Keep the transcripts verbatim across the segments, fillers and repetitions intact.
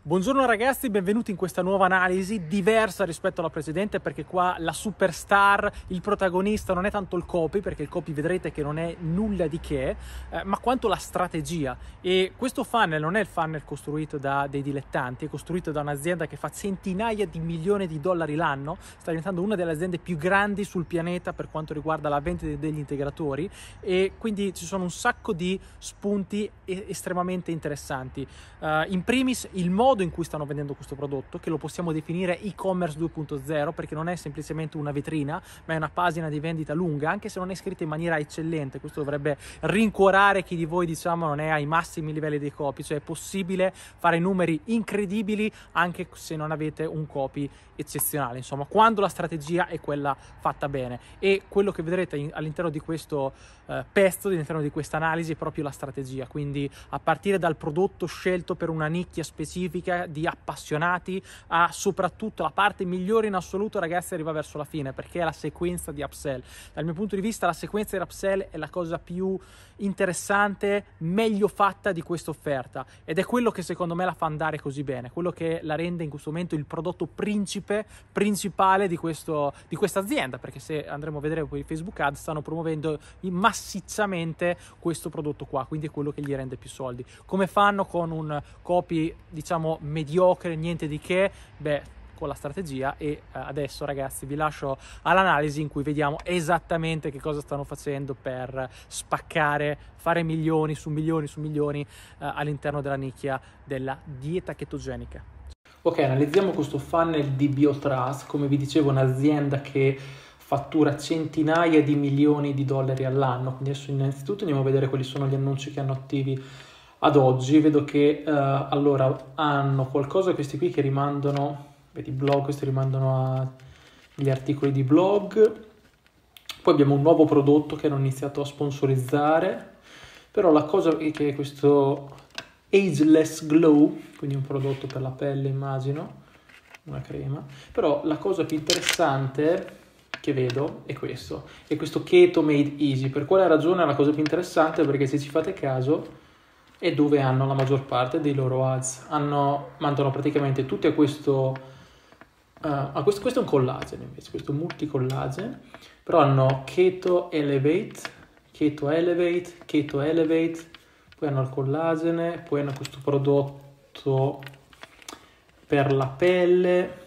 Buongiorno ragazzi, benvenuti in questa nuova analisi diversa rispetto alla precedente, perché qua la superstar, il protagonista non è tanto il copy, perché il copy vedrete che non è nulla di che, eh, ma quanto la strategia. E questo funnel non è il funnel costruito da dei dilettanti, è costruito da un'azienda che fa centinaia di milioni di dollari l'anno, sta diventando una delle aziende più grandi sul pianeta per quanto riguarda la vendita degli integratori, e quindi ci sono un sacco di spunti estremamente interessanti. Uh, in primis il modo in cui stanno vendendo questo prodotto, che lo possiamo definire e-commerce due punto zero, perché non è semplicemente una vetrina, ma è una pagina di vendita lunga, anche se non è scritta in maniera eccellente. Questo dovrebbe rincuorare chi di voi, diciamo, non è ai massimi livelli di copy, cioè è possibile fare numeri incredibili anche se non avete un copy eccezionale, insomma, quando la strategia è quella fatta bene. E quello che vedrete in, all'interno di questo uh, pezzo, all'interno di questa analisi, è proprio la strategia, quindi a partire dal prodotto scelto per una nicchia specifica di appassionati a soprattutto la parte migliore in assoluto, ragazzi, arriva verso la fine, perché è la sequenza di upsell. Dal mio punto di vista la sequenza di upsell è la cosa più interessante, meglio fatta di questa offerta, ed è quello che secondo me la fa andare così bene, quello che la rende in questo momento il prodotto principe principale di, questo, di questa azienda, perché se andremo a vedere poi i Facebook Ads stanno promuovendo massicciamente questo prodotto qua, quindi è quello che gli rende più soldi. Come fanno con un copy, diciamo, mediocre, niente di che? Beh, con la strategia. E eh, adesso ragazzi vi lascio all'analisi in cui vediamo esattamente che cosa stanno facendo per spaccare, fare milioni su milioni su milioni eh, all'interno della nicchia della dieta chetogenica. Ok, analizziamo questo funnel di BioTrust. Come vi dicevo, un'azienda che fattura centinaia di milioni di dollari all'anno. Quindi adesso innanzitutto andiamo a vedere quali sono gli annunci che hanno attivi ad oggi. Vedo che uh, allora hanno qualcosa, questi qui che rimandano, vedi, blog, questi rimandano agli articoli di blog. Poi abbiamo un nuovo prodotto che hanno iniziato a sponsorizzare, però la cosa è che questo Ageless Glow, quindi un prodotto per la pelle, immagino, una crema, però la cosa più interessante che vedo è questo, è questo Keto Made Easy. Per quale ragione è la cosa più interessante? Perché se ci fate caso è dove hanno la maggior parte dei loro ads, hanno, mandano praticamente tutti a questo, uh, a questo, questo è un collagene invece, questo multicollagene, però hanno Keto Elevate, Keto Elevate, Keto Elevate, poi hanno il collagene, poi hanno questo prodotto per la pelle,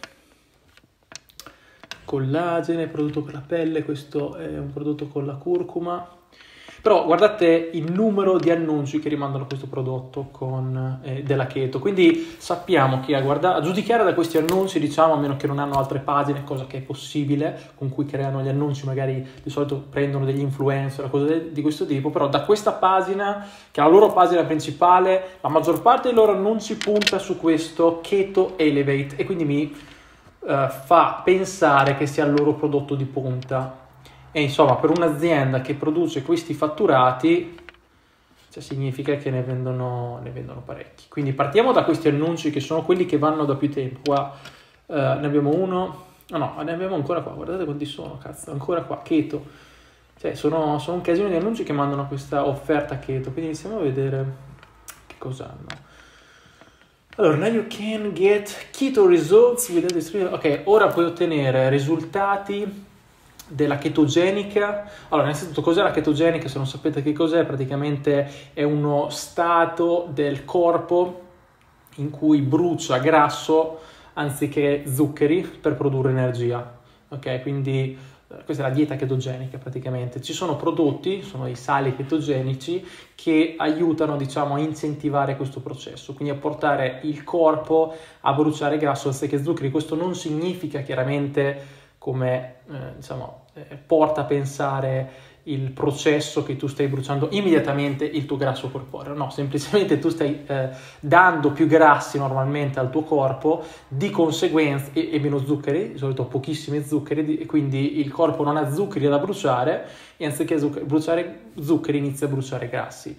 collagene, prodotto per la pelle, questo è un prodotto con la curcuma. Però guardate il numero di annunci che rimandano questo prodotto con, eh, della keto, quindi sappiamo che a, guarda- a giudicare da questi annunci, diciamo, a meno che non hanno altre pagine, cosa che è possibile, con cui creano gli annunci, magari di solito prendono degli influencer o cose di questo tipo, però da questa pagina, che è la loro pagina principale, la maggior parte dei loro annunci punta su questo Keto Elevate, e quindi mi uh, fa pensare che sia il loro prodotto di punta. E insomma, per un'azienda che produce questi fatturati, cioè, significa che ne vendono, ne vendono parecchi. Quindi partiamo da questi annunci che sono quelli che vanno da più tempo. Qua uh, ne abbiamo uno, no, no, ne abbiamo ancora qua, guardate quanti sono, cazzo, ancora qua, keto. Cioè, sono, sono un casino di annunci che mandano questa offerta keto, quindi iniziamo a vedere che cosa hanno. Allora, now you can get keto results without the... Ok, ora puoi ottenere risultati della chetogenica. Allora, innanzitutto, cos'è la chetogenica? Se non sapete che cos'è, praticamente è uno stato del corpo in cui brucia grasso anziché zuccheri per produrre energia. Ok, quindi questa è la dieta chetogenica praticamente. Ci sono prodotti, sono i sali chetogenici, che aiutano, diciamo, a incentivare questo processo, quindi a portare il corpo a bruciare grasso anziché zuccheri. Questo non significa chiaramente, come eh, diciamo, eh, porta a pensare il processo che tu stai bruciando immediatamente il tuo grasso corporeo. No, semplicemente tu stai eh, dando più grassi normalmente al tuo corpo, di conseguenza, e, e meno zuccheri, di solito pochissimi zuccheri, e quindi il corpo non ha zuccheri da bruciare, e anziché zuccheri, bruciare zuccheri inizia a bruciare grassi.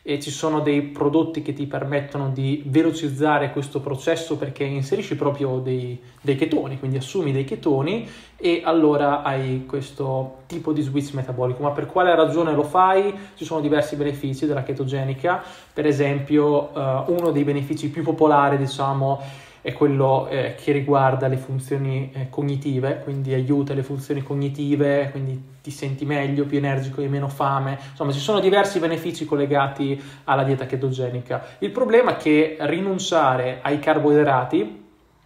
e ci sono dei prodotti che ti permettono di velocizzare questo processo perché inserisci proprio dei, dei chetoni, quindi assumi dei chetoni e allora hai questo tipo di switch metabolico. Ma per quale ragione lo fai? Ci sono diversi benefici della chetogenica. Per esempio, uh, uno dei benefici più popolari, diciamo, è quello eh, che riguarda le funzioni eh, cognitive, quindi aiuta le funzioni cognitive, quindi ti senti meglio, più energico e meno fame. Insomma, ci sono diversi benefici collegati alla dieta chetogenica. Il problema è che rinunciare ai carboidrati,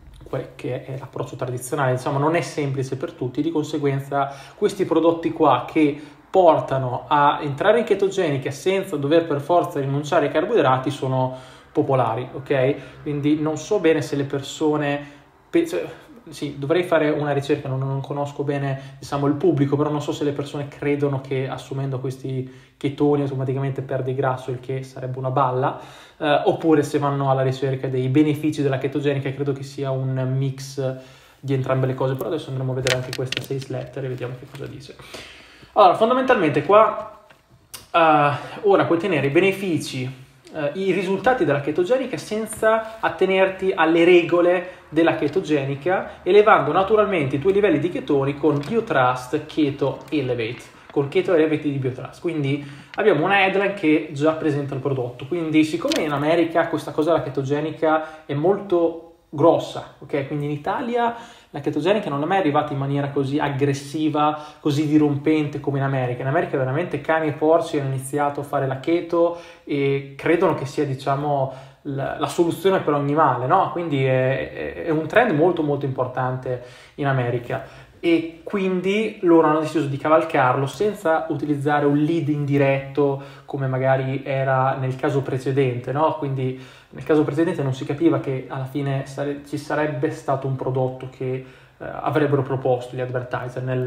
che è l'approccio tradizionale, diciamo, non è semplice per tutti, di conseguenza questi prodotti qua che portano a entrare in chetogenica senza dover per forza rinunciare ai carboidrati sono popolari, ok? Quindi non so bene se le persone, cioè, sì, dovrei fare una ricerca, non, non conosco bene, diciamo, il pubblico, però non so se le persone credono che assumendo questi chetoni automaticamente perdi grasso, il che sarebbe una balla, eh, oppure se vanno alla ricerca dei benefici della chetogenica. Credo che sia un mix di entrambe le cose, però adesso andremo a vedere anche questa sales letter e vediamo che cosa dice. Allora, fondamentalmente qua uh, ora puoi ottenere i benefici, Uh, i risultati della chetogenica senza attenerti alle regole della chetogenica, elevando naturalmente i tuoi livelli di chetoni con BioTrust Keto Elevate, con Keto Elevate di BioTrust. Quindi abbiamo una headline che già presenta il prodotto. Quindi siccome in America questa cosa della chetogenica è molto grossa, ok? Quindi in Italia la chetogenica non è mai arrivata in maniera così aggressiva, così dirompente come in America. In America veramente cani e porci hanno iniziato a fare la keto e credono che sia, diciamo, la, la soluzione per ogni male, no? Quindi è, è un trend molto molto importante in America. E quindi loro hanno deciso di cavalcarlo senza utilizzare un lead indiretto come magari era nel caso precedente, no? Quindi nel caso precedente non si capiva che alla fine sare- ci sarebbe stato un prodotto che eh, avrebbero proposto gli advertiser nel,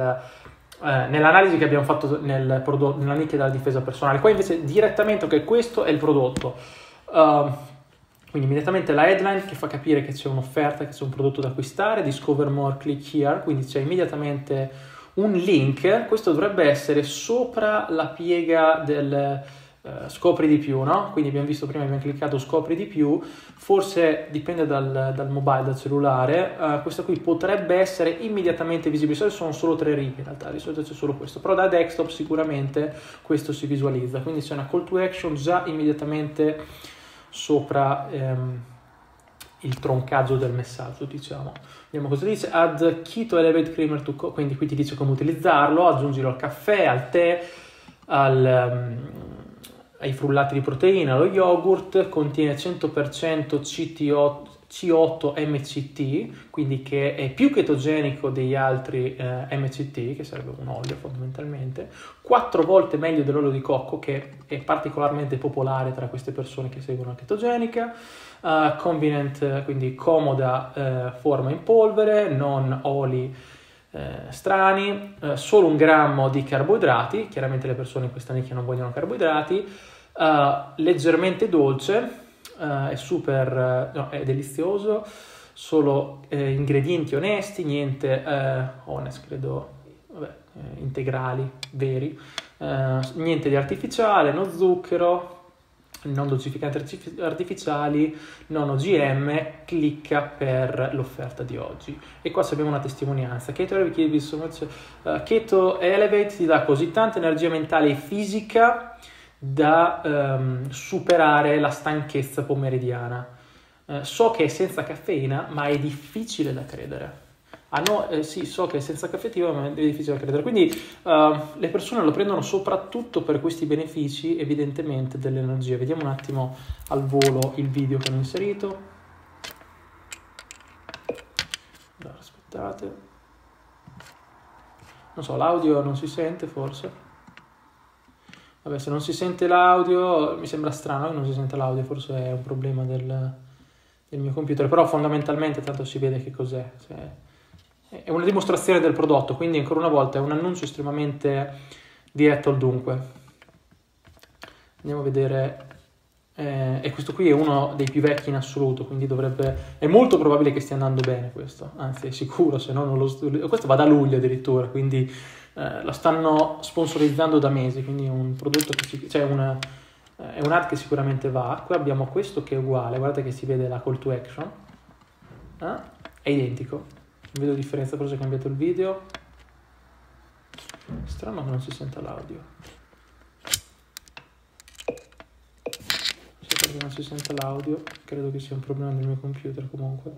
eh, nell'analisi che abbiamo fatto nel prodotto, nella nicchia della difesa personale. Qua invece direttamente, ok, questo è il prodotto. Uh, Quindi immediatamente la headline che fa capire che c'è un'offerta, che c'è un prodotto da acquistare, discover more, click here, quindi c'è immediatamente un link. Questo dovrebbe essere sopra la piega del uh, scopri di più, no? Quindi abbiamo visto prima, abbiamo cliccato scopri di più, forse dipende dal, dal mobile, dal cellulare, uh, questa qui potrebbe essere immediatamente visibile. Di solito sono solo tre righe in realtà, di solito c'è solo questo, però da desktop sicuramente questo si visualizza, quindi c'è una call to action già immediatamente sopra ehm, il troncaggio del messaggio, diciamo. Vediamo cosa dice. Add Keto Elevate Creamer to co- quindi qui ti dice come utilizzarlo, aggiungilo al caffè, al tè, al, um, ai frullati di proteina, allo yogurt, contiene cento per cento C T otto C otto M C T, quindi che è più chetogenico degli altri eh, M C T, che sarebbe un olio fondamentalmente, quattro volte meglio dell'olio di cocco, che è particolarmente popolare tra queste persone che seguono la chetogenica, uh, convenient, quindi comoda uh, forma in polvere, non oli uh, strani, uh, solo un grammo di carboidrati, chiaramente le persone in questa nicchia non vogliono carboidrati, uh, leggermente dolce, Uh, è super, uh, no, è delizioso, solo uh, ingredienti onesti, niente uh, honest, credo, vabbè, uh, integrali, veri, uh, niente di artificiale, no zucchero, non dolcificanti artific- artificiali, non O G M, clicca per l'offerta di oggi. E qua abbiamo una testimonianza. Keto Elevate, uh, Keto Elevate ti dà così tanta energia mentale e fisica da um, superare la stanchezza pomeridiana. Uh, so che è senza caffeina, ma è difficile da credere. Ah no, eh, sì, so che è senza caffeina, ma è difficile da credere. Quindi uh, le persone lo prendono soprattutto per questi benefici, evidentemente, dell'energia. Vediamo un attimo al volo il video che hanno inserito. Allora, aspettate. Non so, l'audio non si sente forse? Vabbè, se non si sente l'audio, mi sembra strano che non si sente l'audio, forse è un problema del, del mio computer, però fondamentalmente tanto si vede che cos'è. Cioè, è una dimostrazione del prodotto, quindi ancora una volta è un annuncio estremamente diretto al dunque. Andiamo a vedere, eh, e questo qui è uno dei più vecchi in assoluto, quindi dovrebbe, è molto probabile che stia andando bene questo, anzi è sicuro, se no non lo, questo va da luglio addirittura, quindi... Uh, lo stanno sponsorizzando da mesi, quindi è un prodotto che ci, cioè una, eh, è un ad che sicuramente va. Qui abbiamo questo che è uguale, guardate che si vede la call to action, eh? È identico, non vedo differenza, forse ho cambiato il video, strano che non si senta l'audio, perché non si sente l'audio, credo che sia un problema del mio computer. Comunque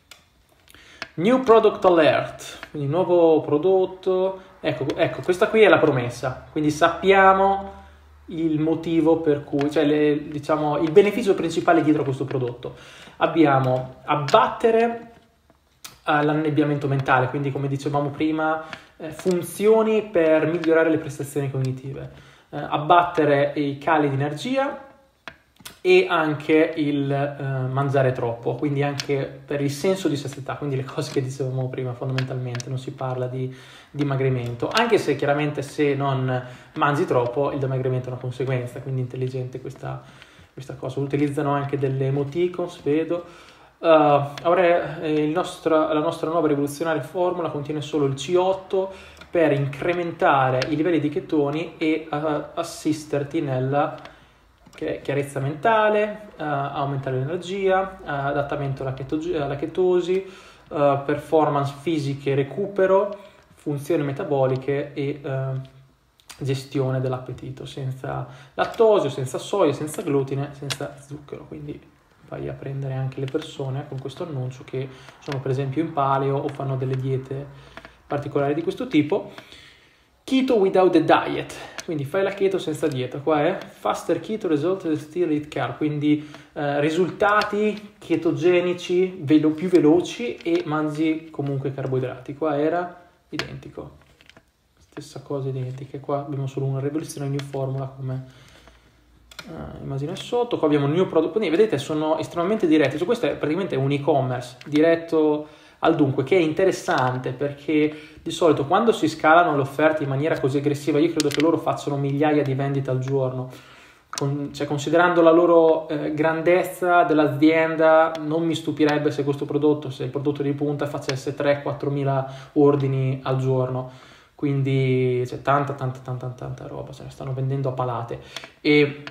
new product alert, quindi nuovo prodotto, ecco, ecco questa qui è la promessa, quindi sappiamo il motivo per cui, cioè le, diciamo il beneficio principale dietro a questo prodotto. Abbiamo abbattere uh, l'annebbiamento mentale, quindi come dicevamo prima, eh, funzioni per migliorare le prestazioni cognitive, eh, abbattere i cali di energia e anche il eh, mangiare troppo, quindi anche per il senso di sazietà, quindi le cose che dicevamo prima fondamentalmente, non si parla di dimagrimento, anche se chiaramente se non mangi troppo il dimagrimento è una conseguenza, quindi intelligente questa, questa cosa. Utilizzano anche delle emoticons, vedo. Uh, ora, eh, il nostro, la nostra nuova rivoluzionaria formula contiene solo il C otto per incrementare i livelli di chetoni e uh, assisterti nella chiarezza mentale, uh, aumentare l'energia, uh, adattamento alla, chetosi, alla chetosi, uh, performance fisiche, recupero, funzioni metaboliche e uh, gestione dell'appetito, senza lattosio, senza soia, senza glutine, senza zucchero. Quindi vai a prendere anche le persone con questo annuncio che sono per esempio in paleo o fanno delle diete particolari di questo tipo. Keto without a diet, quindi fai la keto senza dieta. Qua è faster keto result still eat carb, quindi eh, risultati ketogenici velo- più veloci e mangi comunque carboidrati. Qua era identico, stessa cosa identica. Qua abbiamo solo una rivoluzione new formula come uh, immagine sotto. Qua abbiamo new product, quindi vedete sono estremamente diretti. Cioè, questo è praticamente un e-commerce diretto al dunque, che è interessante perché di solito quando si scalano le offerte in maniera così aggressiva, io credo che loro facciano migliaia di vendite al giorno. Con, cioè, considerando la loro eh, grandezza dell'azienda, non mi stupirebbe se questo prodotto, se il prodotto di punta facesse tre quattro mila ordini al giorno. Quindi c'è tanta tanta tanta tanta roba, se ne stanno vendendo a palate. E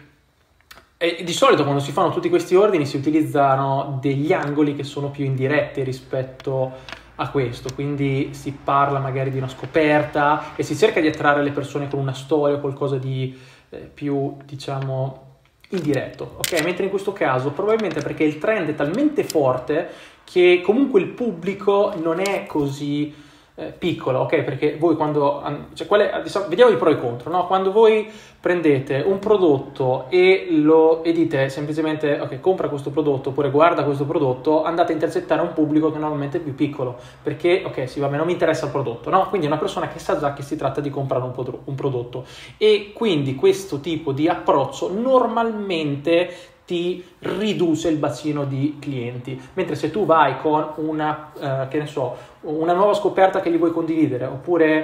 E di solito quando si fanno tutti questi ordini si utilizzano degli angoli che sono più indiretti rispetto a questo, quindi si parla magari di una scoperta e si cerca di attrarre le persone con una storia o qualcosa di eh, più, diciamo, indiretto, ok? Mentre in questo caso probabilmente perché il trend è talmente forte che comunque il pubblico non è così eh, piccolo, ok? Perché voi quando, cioè quale, diciamo, vediamo i pro e i contro, no? Quando voi prendete un prodotto e lo e dite semplicemente ok, compra questo prodotto oppure guarda questo prodotto, andate a intercettare un pubblico che normalmente è più piccolo, perché ok, sì, vabbè, non mi interessa il prodotto, no? Quindi è una persona che sa già che si tratta di comprare un, pod- un prodotto, e quindi questo tipo di approccio normalmente ti riduce il bacino di clienti, mentre se tu vai con una, eh, che ne so, una nuova scoperta che gli vuoi condividere, oppure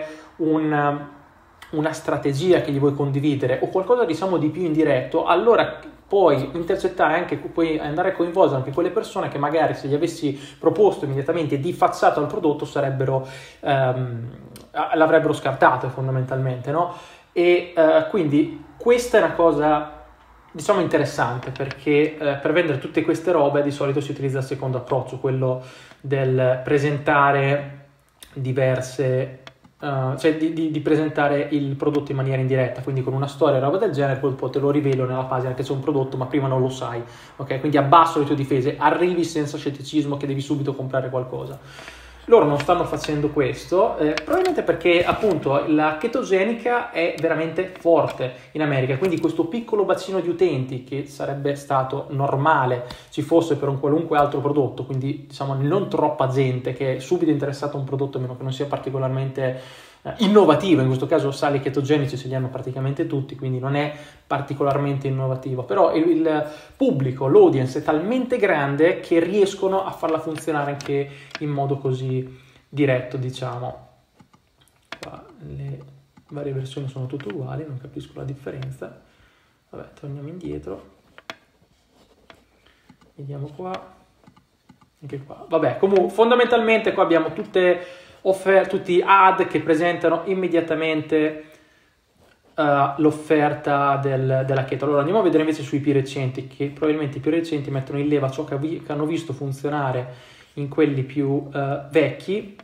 un una strategia che gli vuoi condividere o qualcosa diciamo di più indiretto, allora puoi intercettare anche, puoi andare a coinvolgere anche quelle persone che magari se gli avessi proposto immediatamente di facciato al prodotto sarebbero ehm, l'avrebbero scartato fondamentalmente, no? E eh, quindi questa è una cosa diciamo interessante, perché eh, per vendere tutte queste robe di solito si utilizza il secondo approccio, quello del presentare diverse Uh, cioè di, di, di presentare il prodotto in maniera indiretta, quindi con una storia e roba del genere, poi, poi te lo rivelo nella pagina che c'è un prodotto ma prima non lo sai, ok? Quindi abbasso le tue difese, arrivi senza scetticismo che devi subito comprare qualcosa. Loro non stanno facendo questo, eh, probabilmente perché appunto la chetogenica è veramente forte in America, quindi questo piccolo bacino di utenti che sarebbe stato normale ci fosse per un qualunque altro prodotto, quindi diciamo non troppa gente che è subito interessata a un prodotto a meno che non sia particolarmente innovativo, in questo caso sali chetogenici ce li hanno praticamente tutti, quindi non è particolarmente innovativo, però il, il pubblico, l'audience è talmente grande che riescono a farla funzionare anche in modo così diretto, diciamo. Qua le varie versioni sono tutte uguali, non capisco la differenza. Vabbè, torniamo indietro, vediamo qua, anche qua. Vabbè, comunque fondamentalmente qua abbiamo tutte offerte, tutti ad che presentano immediatamente uh, l'offerta del, della keto. Allora andiamo a vedere invece sui più recenti, che probabilmente i più recenti mettono in leva ciò che, vi, che hanno visto funzionare in quelli più uh, vecchi.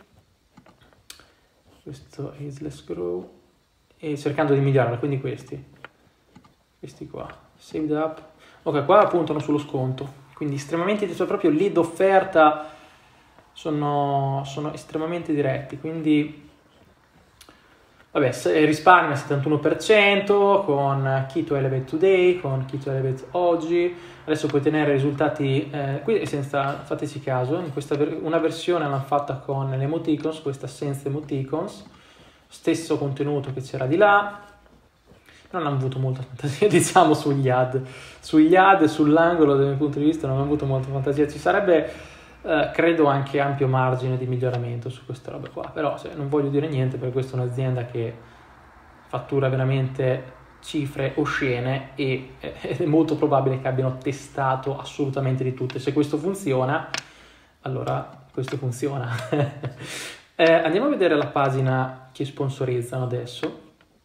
Questo è Let's Grow, e cercando di migliorare, quindi questi, questi qua, Saved Up. Ok, qua puntano sullo sconto, quindi estremamente, cioè proprio lì d'offerta sono, sono estremamente diretti, quindi vabbè, risparmia settantuno per cento con Keto Elevate Today, con Keto Elevate oggi. Adesso puoi tenere risultati, eh, qui senza, fateci caso, in questa ver- una versione l'hanno fatta con le emoticons, questa senza emoticons, stesso contenuto che c'era di là. Non hanno avuto molta fantasia, diciamo, sugli ad. Sugli ad e sull'angolo, dal mio punto di vista, non hanno avuto molta fantasia. Ci sarebbe, eh, credo, anche ampio margine di miglioramento su questa roba qua. Però cioè, non voglio dire niente, perché questa è un'azienda che fattura veramente cifre oscene e eh, è molto probabile che abbiano testato assolutamente di tutte. Se questo funziona, allora questo funziona. eh, andiamo a vedere la pagina che sponsorizzano adesso.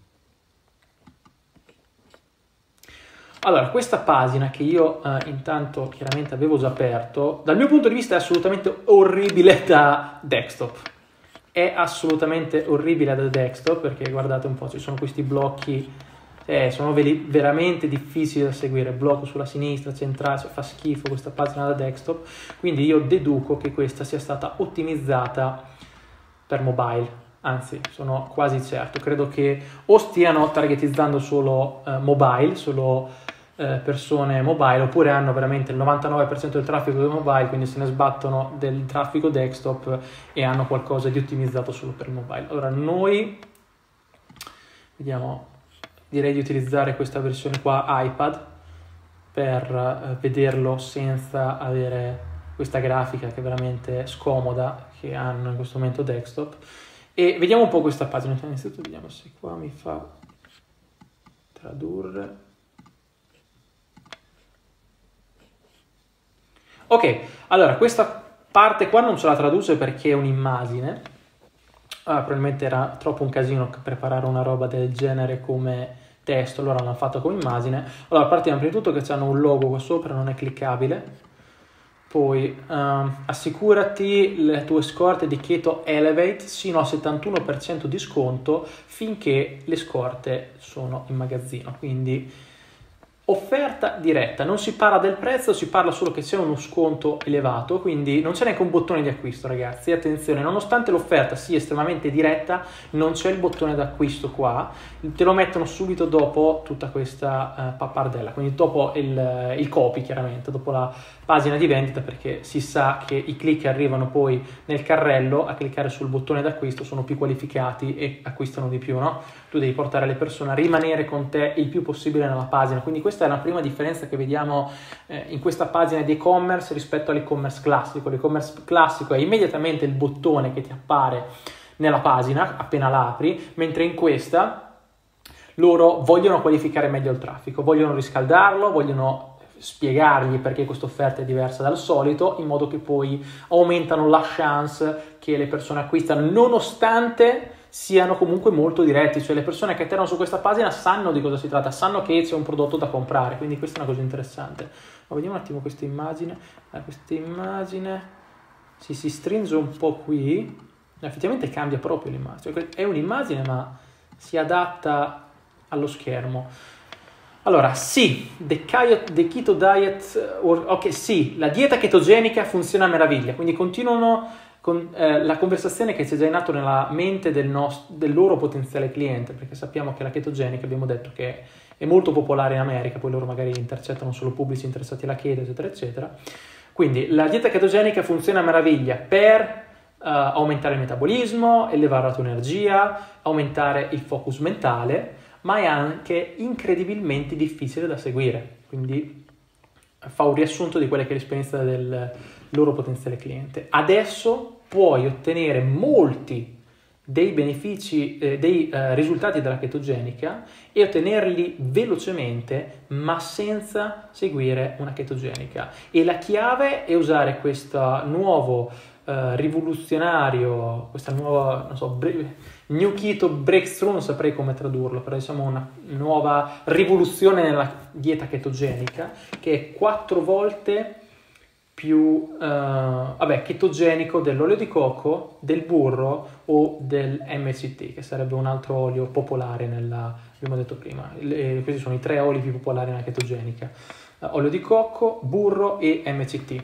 Allora, questa pagina che io eh, intanto chiaramente avevo già aperto, dal mio punto di vista è assolutamente orribile da desktop. È assolutamente orribile da desktop perché guardate un po', ci sono questi blocchi, eh, sono veri, veramente difficili da seguire, blocco sulla sinistra, centrale, cioè fa schifo questa pagina da desktop, quindi io deduco che questa sia stata ottimizzata per mobile. Anzi, sono quasi certo, credo che o stiano targetizzando solo eh, mobile, solo eh, persone mobile, oppure hanno veramente il novantanove per cento del traffico del mobile, quindi se ne sbattono del traffico desktop e hanno qualcosa di ottimizzato solo per il mobile. Allora, noi vediamo, direi di utilizzare questa versione qua iPad per eh, vederlo senza avere questa grafica che è veramente scomoda che hanno in questo momento desktop. E vediamo un po' questa pagina, innanzitutto vediamo se qua mi fa tradurre. Ok, allora questa parte qua non ce la traduce perché è un'immagine, ah, probabilmente era troppo un casino preparare una roba del genere come testo, allora l'hanno fatto come immagine. Allora partiamo prima di tutto che hanno un logo qua sopra, non è cliccabile. Poi um, assicurati le tue scorte di Keto Elevate sino a settantuno per cento di sconto finché le scorte sono in magazzino, quindi offerta diretta, non si parla del prezzo, si parla solo che c'è uno sconto elevato, quindi non c'è neanche un bottone di acquisto, ragazzi, attenzione, nonostante l'offerta sia estremamente diretta, non c'è il bottone d'acquisto qua, te lo mettono subito dopo tutta questa uh, pappardella, quindi dopo il, il copy chiaramente, dopo la pagina di vendita, perché si sa che i click che arrivano poi nel carrello a cliccare sul bottone d'acquisto sono più qualificati e acquistano di più, no? Tu devi portare le persone a rimanere con te il più possibile nella pagina, quindi questa è la prima differenza che vediamo eh, in questa pagina di e-commerce rispetto all'e-commerce classico. L'e-commerce classico è immediatamente il bottone che ti appare nella pagina appena l'apri, mentre in questa loro vogliono qualificare meglio il traffico, vogliono riscaldarlo, vogliono spiegargli perché questa offerta è diversa dal solito, in modo che poi aumentano la chance che le persone acquistano, nonostante siano comunque molto diretti, cioè le persone che atterrano su questa pagina sanno di cosa si tratta, sanno che c'è un prodotto da comprare, quindi questa è una cosa interessante. Ma vediamo un attimo questa immagine, ah, questa immagine si, si stringe un po' qui, effettivamente cambia proprio l'immagine, cioè, è un'immagine ma si adatta allo schermo. Allora, sì, the keto diet, or, ok, sì, la dieta chetogenica funziona a meraviglia, quindi continuano con eh, la conversazione che c'è già in atto nella mente del, nostro, del loro potenziale cliente, perché sappiamo che la chetogenica, abbiamo detto che è molto popolare in America, poi loro magari intercettano solo pubblici interessati alla keto, eccetera, eccetera. Quindi la dieta chetogenica funziona a meraviglia per uh, aumentare il metabolismo, elevare la tua energia, aumentare il focus mentale, ma è anche incredibilmente difficile da seguire, quindi fa un riassunto di quella che è l'esperienza del loro potenziale cliente. Adesso puoi ottenere molti dei benefici, eh, dei eh, risultati della chetogenica e ottenerli velocemente ma senza seguire una chetogenica. E la chiave è usare questo nuovo eh, rivoluzionario, questa nuova, non so, bre- New Keto Breakthrough, non saprei come tradurlo, però diciamo una nuova rivoluzione nella dieta chetogenica che è quattro volte più uh, vabbè, chetogenico dell'olio di cocco, del burro o del M C T, che sarebbe un altro olio popolare nella, abbiamo detto prima. Le, questi sono i tre oli più popolari nella chetogenica: uh, olio di cocco, burro e M C T.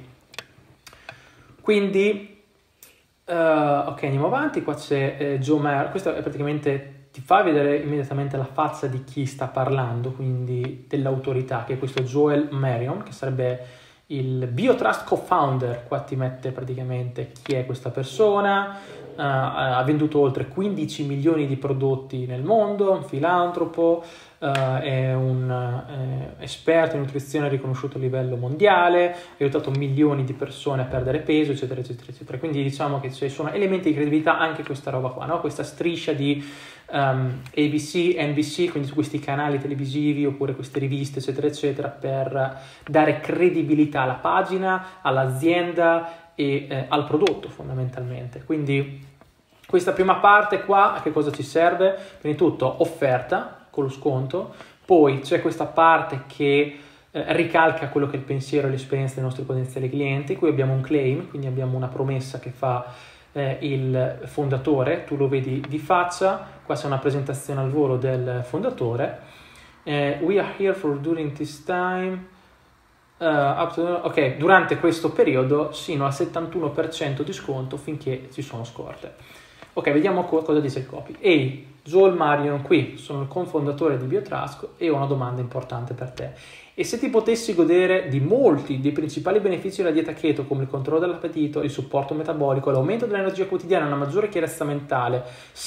Quindi uh, ok, andiamo avanti. Qua c'è eh, Joe Mer, questo è praticamente, ti fa vedere immediatamente la faccia di chi sta parlando, quindi dell'autorità, che è questo Joel Marion, che sarebbe il BioTrust co-founder. Qua ti mette praticamente chi è questa persona, uh, ha venduto oltre quindici milioni di prodotti nel mondo, un filantropo, uh, è un uh, esperto in nutrizione riconosciuto a livello mondiale, ha aiutato milioni di persone a perdere peso, eccetera, eccetera, eccetera. Quindi diciamo che ci sono elementi di credibilità anche questa roba qua, no? Questa striscia di Um, A B C, N B C, quindi su questi canali televisivi oppure queste riviste, eccetera, eccetera, per dare credibilità alla pagina, all'azienda e eh, al prodotto fondamentalmente. Quindi questa prima parte qua a che cosa ci serve? Prima di tutto offerta con lo sconto, poi c'è questa parte che eh, ricalca quello che è il pensiero e l'esperienza dei nostri potenziali clienti. Qui abbiamo un claim, quindi abbiamo una promessa che fa Eh, il fondatore, tu lo vedi di faccia, qua c'è una presentazione al volo del fondatore. eh, we are here for during this time uh, up to, ok, durante questo periodo sino al settantuno per cento di sconto finché ci sono scorte. Ok, vediamo co- cosa dice il copy. Ehi, Joel Marion qui, sono il cofondatore di BioTrust e ho una domanda importante per te. E se ti potessi godere di molti dei principali benefici della dieta keto, come il controllo dell'appetito, il supporto metabolico, l'aumento dell'energia quotidiana, una maggiore chiarezza mentale,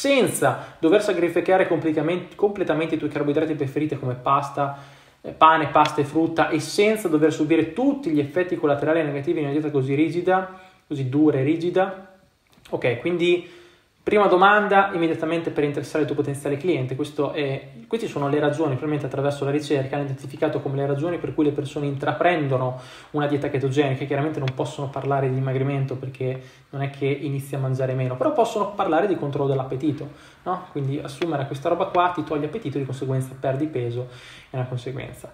senza dover sacrificare completamente i tuoi carboidrati preferiti come pasta, pane, pasta e frutta, e senza dover subire tutti gli effetti collaterali negativi di una dieta così rigida, così dura e rigida. Ok, quindi prima domanda immediatamente per interessare il tuo potenziale cliente. Questo è, queste sono le ragioni, probabilmente attraverso la ricerca hanno identificato come le ragioni per cui le persone intraprendono una dieta chetogenica. Chiaramente non possono parlare di dimagrimento perché non è che inizi a mangiare meno, però possono parlare di controllo dell'appetito, no? Quindi assumere questa roba qua ti toglie appetito, di conseguenza perdi peso, è una conseguenza.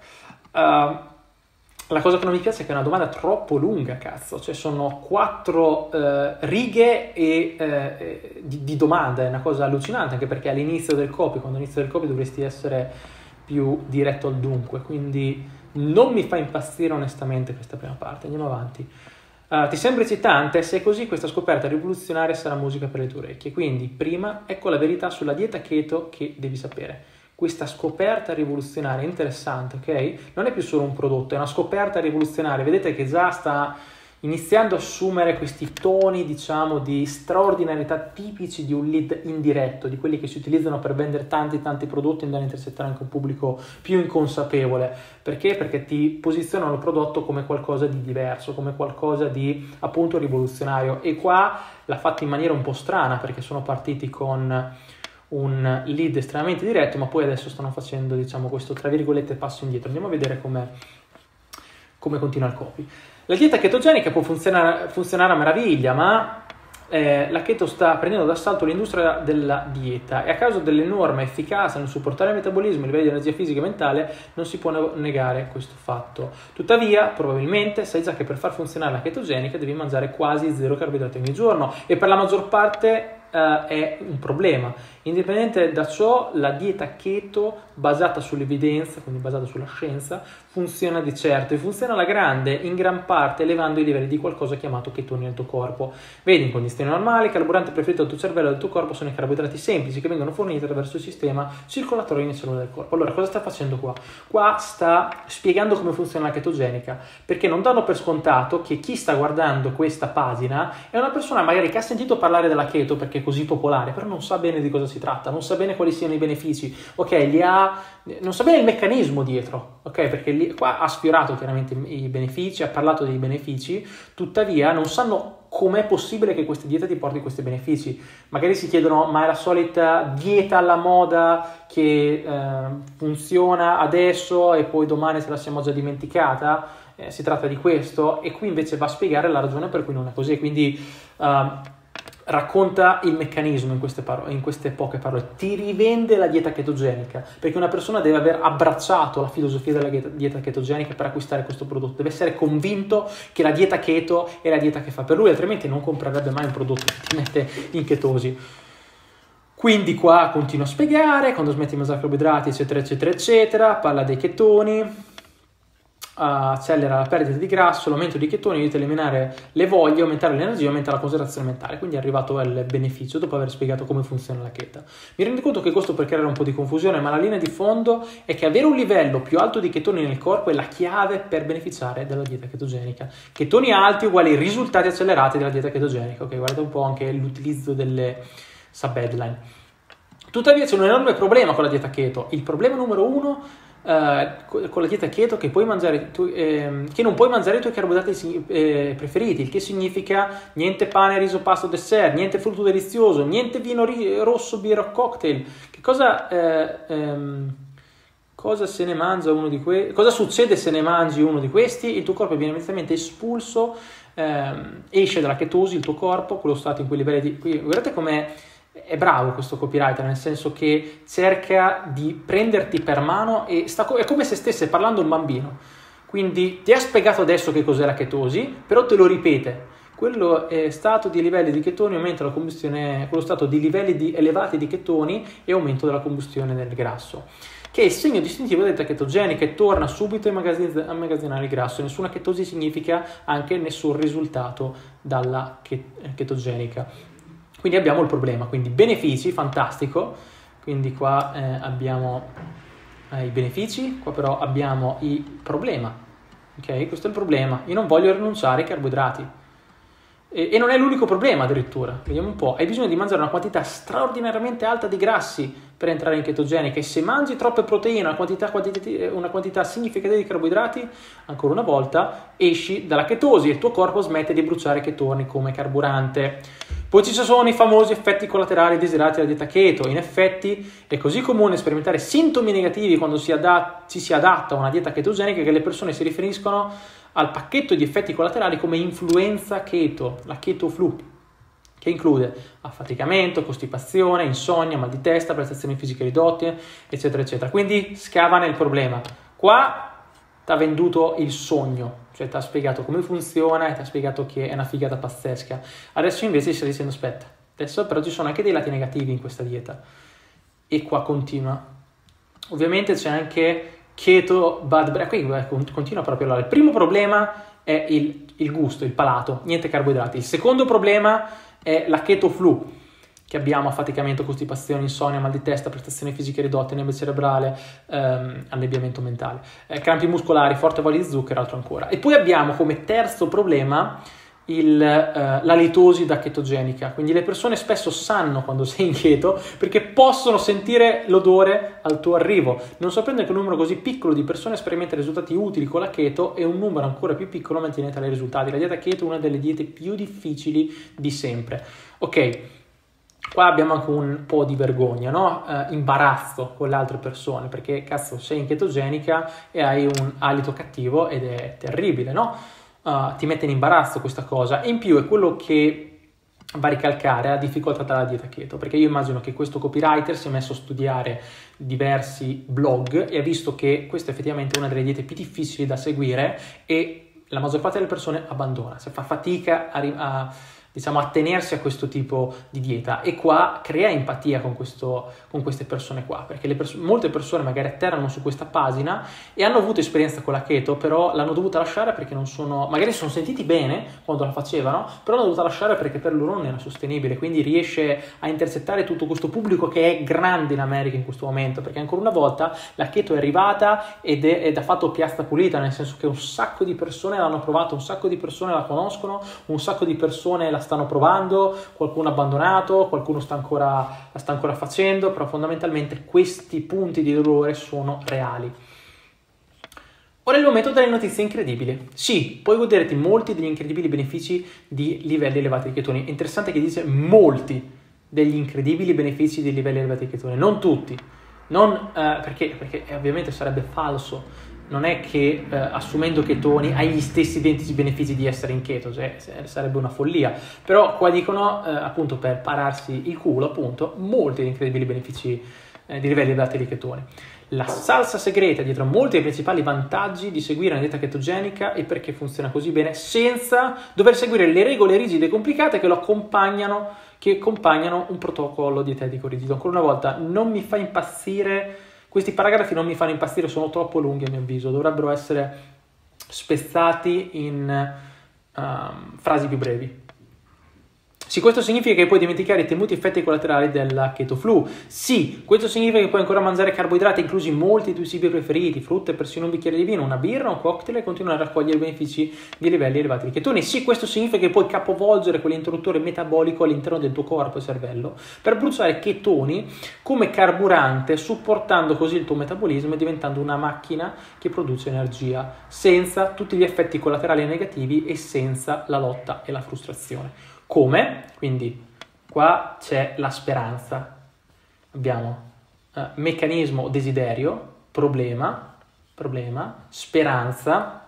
Uh, La cosa che non mi piace è che è una domanda troppo lunga, cazzo, cioè sono quattro eh, righe e, eh, di, di domanda, è una cosa allucinante, anche perché all'inizio del copy, quando inizio del copy dovresti essere più diretto al dunque, quindi non mi fa impazzire onestamente questa prima parte. Andiamo avanti. Uh, ti sembra eccitante? Se è così, questa scoperta rivoluzionaria sarà musica per le tue orecchie. Quindi, prima, ecco la verità sulla dieta keto che devi sapere. Questa scoperta rivoluzionaria interessante, ok? Non è più solo un prodotto, è una scoperta rivoluzionaria. Vedete che già sta iniziando a assumere questi toni, diciamo, di straordinarietà tipici di un lead indiretto, di quelli che si utilizzano per vendere tanti tanti prodotti e andare a intercettare anche un pubblico più inconsapevole. Perché? Perché ti posizionano il prodotto come qualcosa di diverso, come qualcosa di appunto rivoluzionario. E qua l'ha fatto in maniera un po' strana, perché sono partiti con un lead estremamente diretto, ma poi adesso stanno facendo, diciamo, questo tra virgolette passo indietro. Andiamo a vedere come come continua il copy. La dieta chetogenica può funzionare, funzionare a meraviglia, ma eh, la keto sta prendendo d'assalto l'industria della dieta e a causa dell'enorme efficacia nel supportare il metabolismo e i livelli di energia fisica e mentale non si può negare questo fatto. Tuttavia, probabilmente sai già che per far funzionare la chetogenica devi mangiare quasi zero carboidrati ogni giorno, e per la maggior parte Uh, è un problema. Indipendente da ciò, la dieta keto basata sull'evidenza, quindi basata sulla scienza, funziona di certo, e funziona alla grande, in gran parte elevando i livelli di qualcosa chiamato chetoni nel tuo corpo. Vedi, in condizioni normali il carburante preferito del tuo cervello e del tuo corpo sono i carboidrati semplici che vengono forniti attraverso il sistema circolatorio in cellule del corpo. Allora, cosa sta facendo qua? Qua sta spiegando come funziona la chetogenica, perché non danno per scontato che chi sta guardando questa pagina è una persona magari che ha sentito parlare della keto perché è così popolare, però non sa bene di cosa si tratta, non sa bene quali siano i benefici, ok, li ha, non sa bene il meccanismo dietro, ok, perché lì, qua ha sfiorato chiaramente i benefici, ha parlato dei benefici, tuttavia non sanno com'è possibile che questa dieta ti porti questi benefici. Magari si chiedono, ma è la solita dieta alla moda che eh, funziona adesso e poi domani se la siamo già dimenticata? Eh, si tratta di questo, e qui invece va a spiegare la ragione per cui non è così. Quindi uh, racconta il meccanismo in queste, paro- in queste poche parole, ti rivende la dieta chetogenica, perché una persona deve aver abbracciato la filosofia della dieta chetogenica per acquistare questo prodotto, deve essere convinto che la dieta keto è la dieta che fa per lui, altrimenti non comprerebbe mai un prodotto che ti mette in chetosi. Quindi qua continua a spiegare, quando smetti di mangiare carboidrati, eccetera, eccetera, eccetera, parla dei chetoni, accelera la perdita di grasso, l'aumento di chetoni, aiuta a eliminare le voglie, aumentare l'energia, aumenta la concentrazione mentale. Quindi è arrivato al beneficio dopo aver spiegato come funziona la cheta. Mi rendo conto che questo può creare un po' di confusione, ma la linea di fondo è che avere un livello più alto di chetoni nel corpo è la chiave per beneficiare della dieta chetogenica. Chetoni alti uguali risultati accelerati della dieta chetogenica. Ok, guardate un po' anche l'utilizzo delle sub-headline. Tuttavia c'è un enorme problema con la dieta keto. Il problema numero uno Uh, con la dieta keto che, puoi mangiare tu, eh, che non puoi mangiare i tuoi carboidrati eh, preferiti, il che significa niente pane, riso, pasto, dessert, niente frutto delizioso, niente vino ri- rosso, birra o cocktail. Che cosa, eh, ehm, cosa se ne mangia uno di questi? Cosa succede se ne mangi uno di questi? Il tuo corpo viene immediatamente espulso, ehm, esce dalla chetosi il tuo corpo, quello stato in quei livelli di... Qui, guardate com'è è bravo questo copywriter, nel senso che cerca di prenderti per mano e sta co- è come se stesse parlando un bambino. Quindi ti ha spiegato adesso che cos'è la chetosi, però te lo ripete. Quello è stato di livelli di chetoni, aumenta la combustione, quello stato di livelli di elevati di chetoni e aumento della combustione del grasso, che è il segno distintivo della dieta chetogenica e torna subito a immagazz- a immagazzinare il grasso. Nessuna chetosi significa anche nessun risultato dalla chet- chetogenica. Quindi abbiamo il problema, quindi benefici, fantastico, quindi qua eh, abbiamo eh, i benefici, qua però abbiamo il problema, ok? Questo è il problema, io non voglio rinunciare ai carboidrati e, e non è l'unico problema addirittura, vediamo un po', hai bisogno di mangiare una quantità straordinariamente alta di grassi per entrare in chetogenica e se mangi troppe proteine, una quantità, quantità, una quantità significativa di carboidrati, ancora una volta esci dalla chetosi e il tuo corpo smette di bruciare chetoni come carburante. Poi ci sono i famosi effetti collaterali desiderati dalla dieta keto. In effetti è così comune sperimentare sintomi negativi quando si adatta, ci si adatta a una dieta chetogenica che le persone si riferiscono al pacchetto di effetti collaterali come influenza keto, la keto flu, che include affaticamento, costipazione, insonnia, mal di testa, prestazioni fisiche ridotte, eccetera, eccetera. Quindi scava nel problema. Qua ti ha venduto il sogno, cioè ti ha spiegato come funziona e ti ha spiegato che è una figata pazzesca. Adesso invece stai dicendo aspetta, adesso però ci sono anche dei lati negativi in questa dieta e qua continua. Ovviamente c'è anche keto bad breath, qui continua proprio allora. Il primo problema è il, il gusto, il palato, niente carboidrati. Il secondo problema è la keto flu, che abbiamo affaticamento, costipazione, insonnia, mal di testa, prestazioni fisiche ridotte, nebbia cerebrale, ehm, annebbiamento mentale, eh, crampi muscolari, forte voglia di zucchero, altro ancora. E poi abbiamo come terzo problema il, eh, la litosi da chetogenica. Quindi le persone spesso sanno quando sei in keto perché possono sentire l'odore al tuo arrivo. Non sorprende che un numero così piccolo di persone sperimenta risultati utili con la keto e un numero ancora più piccolo mantiene tali risultati. La dieta keto è una delle diete più difficili di sempre. Ok. Qua abbiamo anche un po' di vergogna, no? Eh, imbarazzo con le altre persone, perché cazzo sei in chetogenica e hai un alito cattivo ed è terribile, no? Uh, ti mette in imbarazzo questa cosa. E in più è quello che va a ricalcare la difficoltà della dieta keto, perché io immagino che questo copywriter si è messo a studiare diversi blog e ha visto che questa è effettivamente una delle diete più difficili da seguire e la maggior parte delle persone abbandona, se fa fatica a, a diciamo a tenersi a questo tipo di dieta e qua crea empatia con, questo, con queste persone qua, perché le perso- molte persone magari atterrano su questa pagina e hanno avuto esperienza con la keto, però l'hanno dovuta lasciare perché non sono, magari sono sentiti bene quando la facevano, però l'hanno dovuta lasciare perché per loro non era sostenibile, quindi riesce a intercettare tutto questo pubblico che è grande in America in questo momento, perché ancora una volta la keto è arrivata ed è, ed ha fatto piazza pulita, nel senso che un sacco di persone l'hanno provato, un sacco di persone la conoscono, un sacco di persone la stanno provando, qualcuno ha abbandonato, qualcuno sta ancora, la sta ancora facendo, però fondamentalmente questi punti di dolore sono reali. Ora è il momento delle notizie incredibili. Sì, puoi goderti molti degli incredibili benefici di livelli elevati di chetoni. È interessante che dice molti degli incredibili benefici di livelli elevati di chetoni, non tutti. Non, eh, perché, perché ovviamente sarebbe falso. Non è che eh, assumendo chetoni hai gli stessi identici benefici di essere in keto, cioè sarebbe una follia. Però qua dicono, eh, appunto per pararsi il culo, appunto, molti incredibili benefici eh, di livelli elevati di chetoni. La salsa segreta dietro molti dei principali vantaggi di seguire una dieta chetogenica e perché funziona così bene senza dover seguire le regole rigide e complicate che lo accompagnano, che accompagnano un protocollo dietetico rigido. Ancora una volta, non mi fa impazzire, questi paragrafi non mi fanno impazzire, sono troppo lunghi a mio avviso, dovrebbero essere spezzati in um, frasi più brevi. Sì, questo significa che puoi dimenticare i temuti effetti collaterali della keto flu. Sì, questo significa che puoi ancora mangiare carboidrati, inclusi molti dei tuoi cibi preferiti, frutta e persino un bicchiere di vino, una birra, un cocktail e continuare a raccogliere i benefici di livelli elevati di chetoni. Sì, questo significa che puoi capovolgere quell'interruttore metabolico all'interno del tuo corpo e cervello per bruciare chetoni come carburante, supportando così il tuo metabolismo e diventando una macchina che produce energia, senza tutti gli effetti collaterali negativi e senza la lotta e la frustrazione. Come? Quindi qua c'è la speranza. Abbiamo eh, meccanismo, desiderio, problema, problema, speranza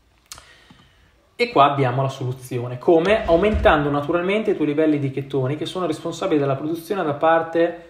e qua abbiamo la soluzione. Come? Aumentando naturalmente i tuoi livelli di chetoni che sono responsabili della produzione da parte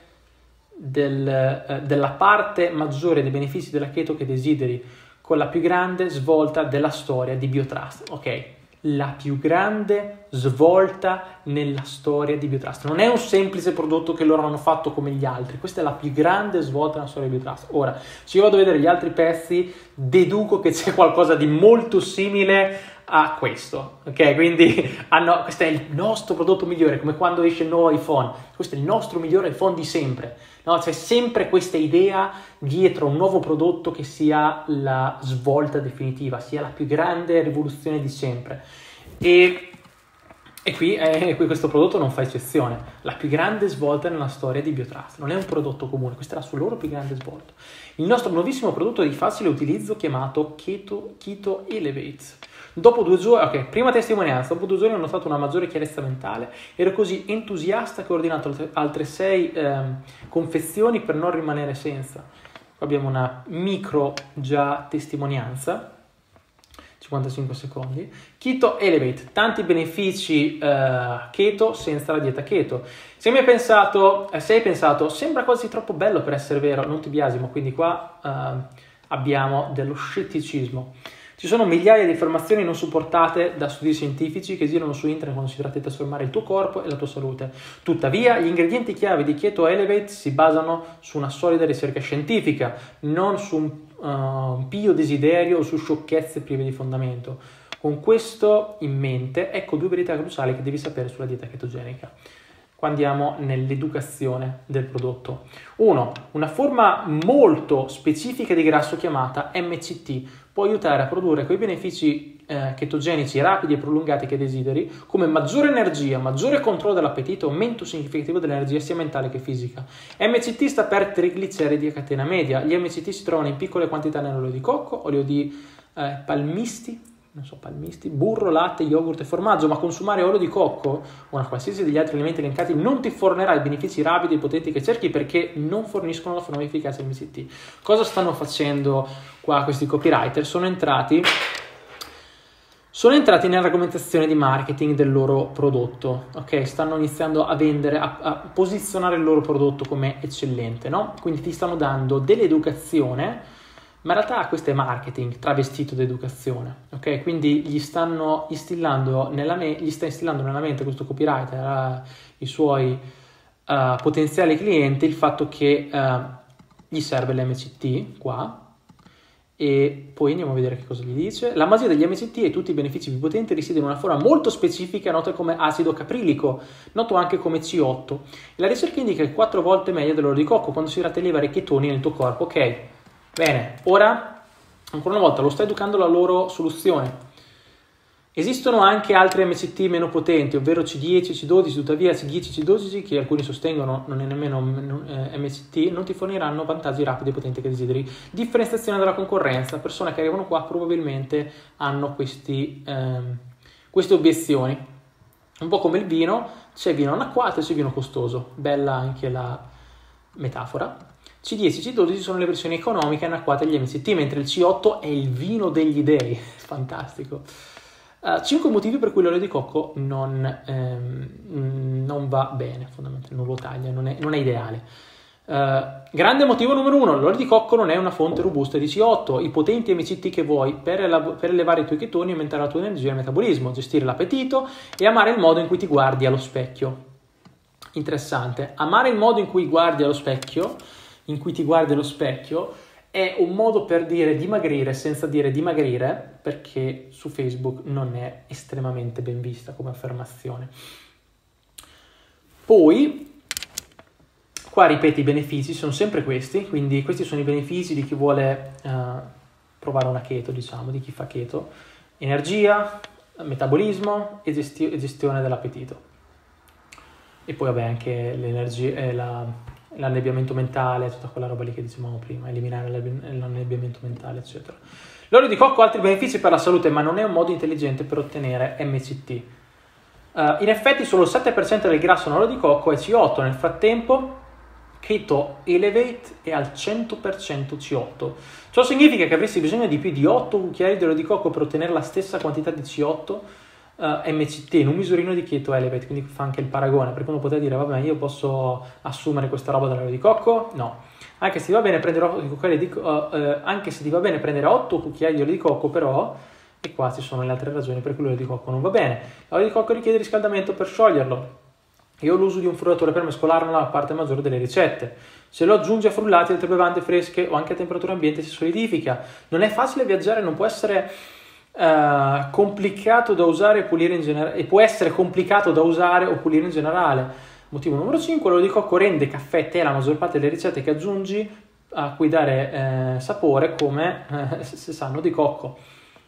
del, eh, della parte maggiore dei benefici della keto che desideri, con la più grande svolta della storia di Biotrust. Ok? La più grande svolta nella storia di Biotrust. Non è un semplice prodotto che loro hanno fatto come gli altri, questa è la più grande svolta nella storia di Biotrust. Ora, se io vado a vedere gli altri pezzi, deduco che c'è qualcosa di molto simile a questo, ok? Quindi hanno, questo è il nostro prodotto migliore, come quando esce il nuovo iPhone, questo è il nostro migliore iPhone di sempre, no? C'è sempre questa idea dietro un nuovo prodotto che sia la svolta definitiva, sia la più grande rivoluzione di sempre. E, e qui, eh, qui questo prodotto non fa eccezione, la più grande svolta nella storia di Biotrust, non è un prodotto comune, questa è la sua loro più grande svolta. Il nostro nuovissimo prodotto di facile utilizzo chiamato Keto, Keto Elevate. Dopo due giorni, ok, prima testimonianza, dopo due giorni ho notato una maggiore chiarezza mentale, ero così entusiasta che ho ordinato altre sei eh, confezioni per non rimanere senza. Qua abbiamo una micro già testimonianza, cinquantacinque secondi. Keto Elevate, tanti benefici eh, keto senza la dieta keto. Se mi hai pensato, eh, se hai pensato, sembra quasi troppo bello per essere vero, non ti biasimo, quindi qua eh, abbiamo dello scetticismo. Ci sono migliaia di affermazioni non supportate da studi scientifici che girano su internet quando si tratta di trasformare il tuo corpo e la tua salute. Tuttavia, gli ingredienti chiave di Keto Elevate si basano su una solida ricerca scientifica, non su un, uh, un pio desiderio o su sciocchezze prive di fondamento. Con questo in mente, ecco due verità cruciali che devi sapere sulla dieta chetogenica. Qua andiamo nell'educazione del prodotto. Uno, una forma molto specifica di grasso chiamata M C T può aiutare a produrre quei benefici eh, chetogenici rapidi e prolungati che desideri, come maggiore energia, maggiore controllo dell'appetito, aumento significativo dell'energia sia mentale che fisica. M C T sta per trigliceridi a catena media. Gli M C T si trovano in piccole quantità nell'olio di cocco, olio di eh, palmisti, non so, palmisti, burro, latte, yogurt e formaggio, ma consumare olio di cocco o una qualsiasi degli altri alimenti elencati non ti fornirà i benefici rapidi e potenti che cerchi perché non forniscono la forma efficace M C T. Cosa stanno facendo qua questi copywriter? Sono entrati sono entrati nell'argomentazione di marketing del loro prodotto, ok? Stanno iniziando a vendere, a, a posizionare il loro prodotto come eccellente, no? Quindi ti stanno dando dell'educazione, ma in realtà questo è marketing travestito da educazione, ok? Quindi gli stanno instillando nella, me- gli sta instillando nella mente questo copywriter, uh, i suoi uh, potenziali clienti, il fatto che uh, gli serve l'M C T qua, e poi andiamo a vedere che cosa gli dice. La magia degli M C T e tutti i benefici più potenti risiedono in una forma molto specifica nota come acido caprilico, noto anche come C otto. E la ricerca indica che è quattro volte meglio dell'olio di cocco quando si tratta di elevare i chetoni nel tuo corpo, ok? Bene, ora, ancora una volta, lo sta educando la loro soluzione. Esistono anche altri M C T meno potenti, ovvero C dieci, C dodici, tuttavia C dieci, C dodici, che alcuni sostengono non è nemmeno eh, M C T, non ti forniranno vantaggi rapidi e potenti che desideri. Differenziazione dalla concorrenza, persone che arrivano qua probabilmente hanno questi, ehm, queste obiezioni. Un po' come il vino, c'è vino anacquato e c'è vino costoso, bella anche la metafora. C dieci, C dodici sono le versioni economiche anacquate agli M C T, mentre il C otto è il vino degli dei, fantastico. Uh, cinque motivi per cui l'olio di cocco non, ehm, non va bene, fondamentalmente non lo taglia, non è, non è ideale. Uh, grande motivo numero uno, l'olio di cocco non è una fonte robusta di C otto, i potenti M C T che vuoi per, elab- per elevare i tuoi chetoni, aumentare la tua energia e il metabolismo, gestire l'appetito e amare il modo in cui ti guardi allo specchio. Interessante, amare il modo in cui guardi allo specchio, in cui ti guardi allo specchio, è un modo per dire dimagrire senza dire dimagrire, perché su Facebook non è estremamente ben vista come affermazione. Poi, qua ripeti i benefici, sono sempre questi, quindi questi sono i benefici di chi vuole uh, provare una keto, diciamo, di chi fa keto. Energia, metabolismo e, gesti- e gestione dell'appetito. E poi vabbè anche l'energia e la... l'annebbiamento mentale, tutta quella roba lì che dicevamo prima, eliminare l'annebbiamento mentale, eccetera. L'olio di cocco ha altri benefici per la salute, ma non è un modo intelligente per ottenere M C T. Uh, in effetti solo il sette per cento del grasso nell'olio di cocco è C otto, nel frattempo Keto Elevate è al cento per cento C otto. Ciò significa che avresti bisogno di più di otto cucchiai di olio di cocco per ottenere la stessa quantità di C otto Uh, M C T in un misurino di Keto Elevate, quindi fa anche il paragone, perché uno potrebbe dire vabbè io posso assumere questa roba dall'olio di cocco? No, anche se ti va bene prendere otto cucchiai di, uh, uh, anche se ti va bene prendere otto cucchiai di olio di cocco, però e qua ci sono le altre ragioni per cui l'olio di cocco non va bene. L'olio di cocco richiede riscaldamento per scioglierlo. Io ho l'uso di un frullatore per mescolarlo nella parte maggiore delle ricette. Se lo aggiungi a frullati altre bevande fresche o anche a temperatura ambiente si solidifica. Non è facile viaggiare, non può essere Uh, complicato da usare e pulire in generale, e può essere complicato da usare o pulire in generale. Motivo numero cinque, l'olio di cocco rende caffè e tè la maggior parte delle ricette che aggiungi a cui dare eh, sapore come eh, se sanno di cocco.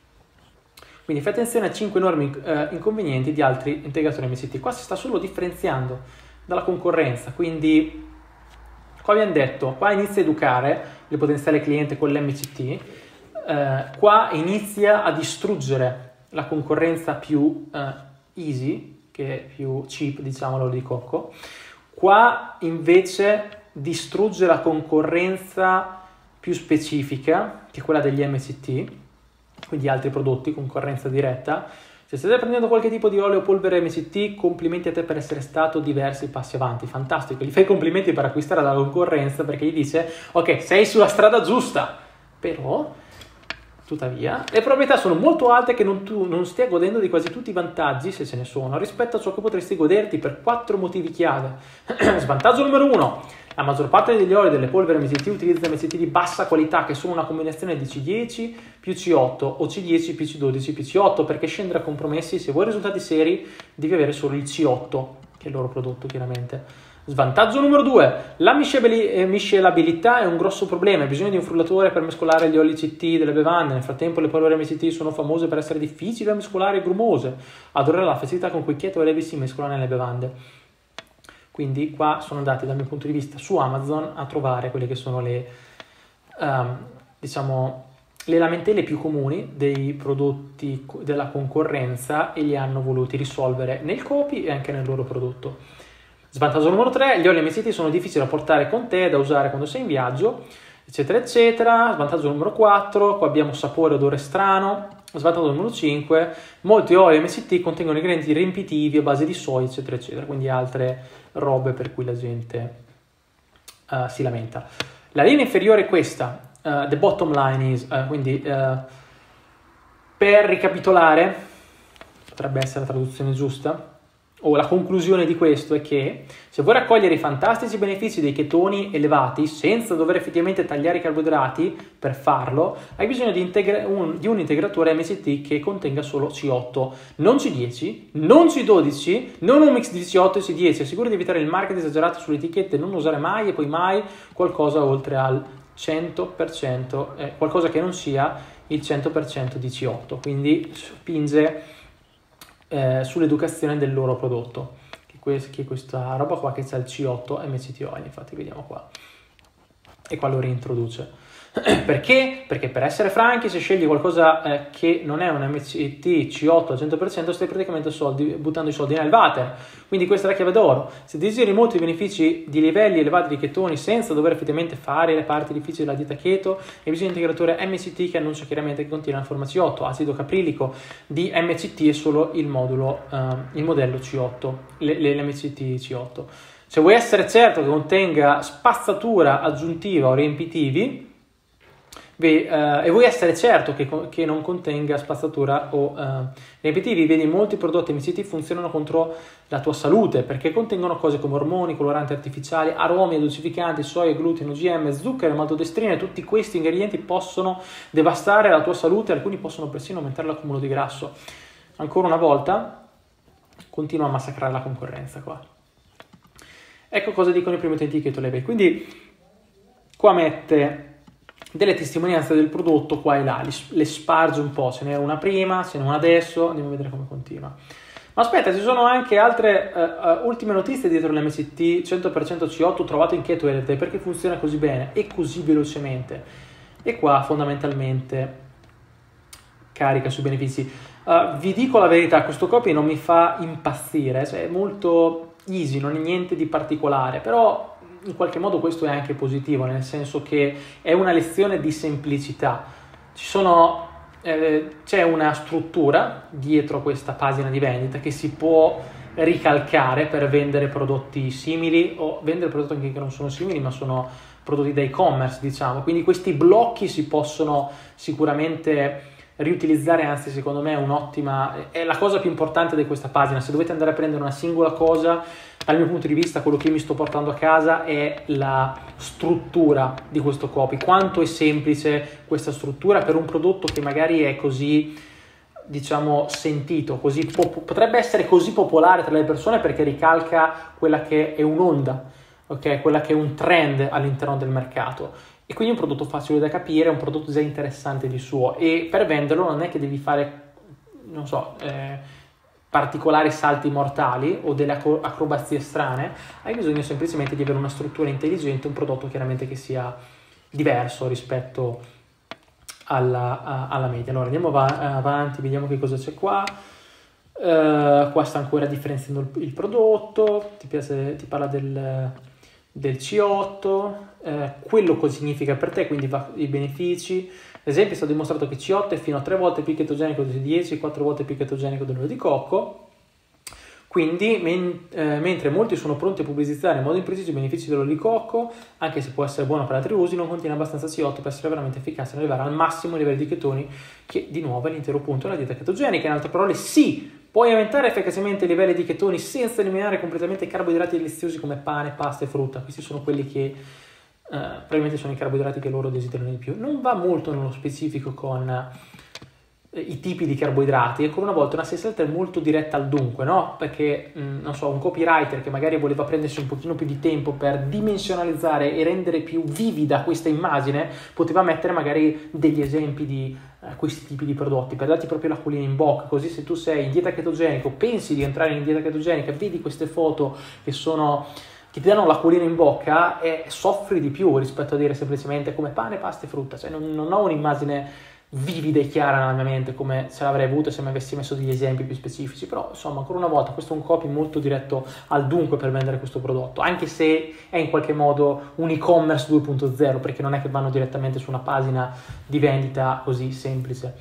Quindi fai attenzione a cinque enormi eh, inconvenienti di altri integratori M C T. Qua si sta solo differenziando dalla concorrenza, quindi qua abbiamo detto, qua inizia a educare il potenziale cliente con l'M C T. Uh, qua inizia a distruggere la concorrenza più uh, easy, che è più cheap, diciamo, l'olio di cocco. Qua invece distrugge la concorrenza più specifica, che è quella degli M C T, quindi altri prodotti, concorrenza diretta. Se state prendendo qualche tipo di olio o polvere M C T, complimenti a te per essere stato diversi passi avanti, fantastico. Gli fai complimenti per acquistare dalla concorrenza perché gli dice ok, sei sulla strada giusta, però... Tuttavia, le probabilità sono molto alte che non, tu non stia godendo di quasi tutti i vantaggi, se ce ne sono, rispetto a ciò che potresti goderti per quattro motivi chiave. Svantaggio numero uno. La maggior parte degli oli delle polveri M C T utilizza M C T di bassa qualità, che sono una combinazione di C dieci più C otto o C dieci più C dodici più C otto, perché scendere a compromessi, se vuoi risultati seri, devi avere solo il C otto, che è il loro prodotto, chiaramente. Svantaggio numero due, la miscelabilità è un grosso problema, hai bisogno di un frullatore per mescolare gli oli C T delle bevande, nel frattempo le polveri M C T sono famose per essere difficili da mescolare e grumose, adorare la facilità con cui Keto Elevate si mescolano nelle bevande. Quindi qua sono andati dal mio punto di vista su Amazon a trovare quelle che sono le, um, diciamo, le lamentele più comuni dei prodotti della concorrenza e li hanno voluti risolvere nel copy e anche nel loro prodotto. Svantaggio numero tre, gli oli M C T sono difficili da portare con te, da usare quando sei in viaggio, eccetera, eccetera. Svantaggio numero quattro, qua abbiamo sapore e odore strano. Svantaggio numero cinque, molti oli M C T contengono ingredienti riempitivi a base di soia, eccetera, eccetera, quindi altre robe per cui la gente uh, si lamenta. La linea inferiore è questa, uh, the bottom line is, uh, quindi uh, per ricapitolare, potrebbe essere la traduzione giusta, o la conclusione di questo è che se vuoi raccogliere i fantastici benefici dei chetoni elevati senza dover effettivamente tagliare i carboidrati per farlo, hai bisogno di, integra- un, di un integratore M C T che contenga solo C otto, non C dieci, non C dodici, non un mix di C otto e C dieci. Assicura di evitare il marketing esagerato sulle etichette, non usare mai e poi mai qualcosa oltre al cento per cento, eh, qualcosa che non sia il cento per cento di C otto, quindi spinge eh, sull'educazione del loro prodotto, che, que- che è questa roba qua che c'è il C otto M C T oil, infatti vediamo qua, e qua lo reintroduce. Perché? Perché per essere franchi, se scegli qualcosa eh, che non è un M C T C otto al cento per cento, stai praticamente soldi, buttando i soldi nel water. Quindi questa è la chiave d'oro. Se desideri molti benefici di livelli elevati di chetoni senza dover effettivamente fare le parti difficili della dieta keto, hai bisogno di un integratore M C T che annuncia chiaramente che contiene la forma C otto. Acido caprilico di M C T è solo il modulo, uh, il modello C otto, l'M C T C otto. Se vuoi essere certo che contenga spazzatura aggiuntiva o riempitivi, Beh, uh, e vuoi essere certo che, che non contenga spazzatura o uh, riempitivi, vedi molti prodotti M C T funzionano contro la tua salute perché contengono cose come ormoni, coloranti artificiali, aromi, addolcificanti, soia, glutine, O G M, zucchero, maltodestrina, e tutti questi ingredienti possono devastare la tua salute, alcuni possono persino aumentare l'accumulo di grasso. Ancora una volta continua a massacrare la concorrenza qua. Ecco cosa dicono i primi utenti Keto Label. Quindi qua mette delle testimonianze del prodotto qua e là, le sparge un po', se n'è una prima, se n'è una adesso, andiamo a vedere come continua. Ma aspetta, ci sono anche altre uh, uh, ultime notizie dietro l'M C T cento per cento C otto trovato in Keto Health, perché funziona così bene e così velocemente. E qua fondamentalmente carica sui benefici. Uh, vi dico la verità, questo copy non mi fa impazzire, cioè è molto easy, non è niente di particolare, però in qualche modo questo è anche positivo, nel senso che è una lezione di semplicità. Ci sono, eh, c'è una struttura dietro questa pagina di vendita che si può ricalcare per vendere prodotti simili o vendere prodotti anche che non sono simili ma sono prodotti da e-commerce, diciamo. Quindi questi blocchi si possono sicuramente riutilizzare, anzi secondo me è un'ottima, è la cosa più importante di questa pagina. Se dovete andare a prendere una singola cosa, dal mio punto di vista quello che mi sto portando a casa è la struttura di questo copy, quanto è semplice questa struttura per un prodotto che magari è così, diciamo, sentito, così pop- potrebbe essere così popolare tra le persone perché ricalca quella che è un'onda, ok, quella che è un trend all'interno del mercato. E quindi è un prodotto facile da capire, è un prodotto già interessante di suo, e per venderlo non è che devi fare, non so, eh, particolari salti mortali o delle acro- acrobazie strane, hai bisogno semplicemente di avere una struttura intelligente, un prodotto chiaramente che sia diverso rispetto alla, a, alla media. Allora andiamo va- avanti, vediamo che cosa c'è qua. Uh, qua sta ancora differenziando il, il prodotto, ti, piace, ti parla del... del C otto, eh, quello cosa significa per te, quindi va, i benefici. Ad esempio è stato dimostrato che C otto è fino a tre volte più chetogenico del dieci, quattro volte più chetogenico dell'olio di cocco, quindi men- eh, mentre molti sono pronti a pubblicizzare in modo impreciso i benefici dell'olio di cocco, anche se può essere buono per altri usi, non contiene abbastanza C otto per essere veramente efficace nell'arrivare al massimo livello di chetoni, che di nuovo è l'intero punto della dieta chetogenica. In altre parole, sì, puoi aumentare efficacemente i livelli di chetoni senza eliminare completamente i carboidrati deliziosi come pane, pasta e frutta. Questi sono quelli che eh, probabilmente sono i carboidrati che loro desiderano di più. Non va molto nello specifico con eh, i tipi di carboidrati. Ancora una volta una sales letter molto diretta al dunque, no? Perché, mh, non so, un copywriter che magari voleva prendersi un pochino più di tempo per dimensionalizzare e rendere più vivida questa immagine, poteva mettere magari degli esempi di eh, questi tipi di prodotti per darti proprio l'acquolina in bocca, così se tu sei in dieta chetogenica o pensi di entrare in dieta chetogenica, vedi queste foto che sono che ti danno l'acquolina in bocca e soffri di più rispetto a dire semplicemente come pane, pasta e frutta. Cioè non, non ho un'immagine vivida e chiara nella mia mente come se l'avrei avuto se mi avessi messo degli esempi più specifici, però insomma ancora una volta questo è un copy molto diretto al dunque per vendere questo prodotto, anche se è in qualche modo un e-commerce due punto zero, perché non è che vanno direttamente su una pagina di vendita così semplice,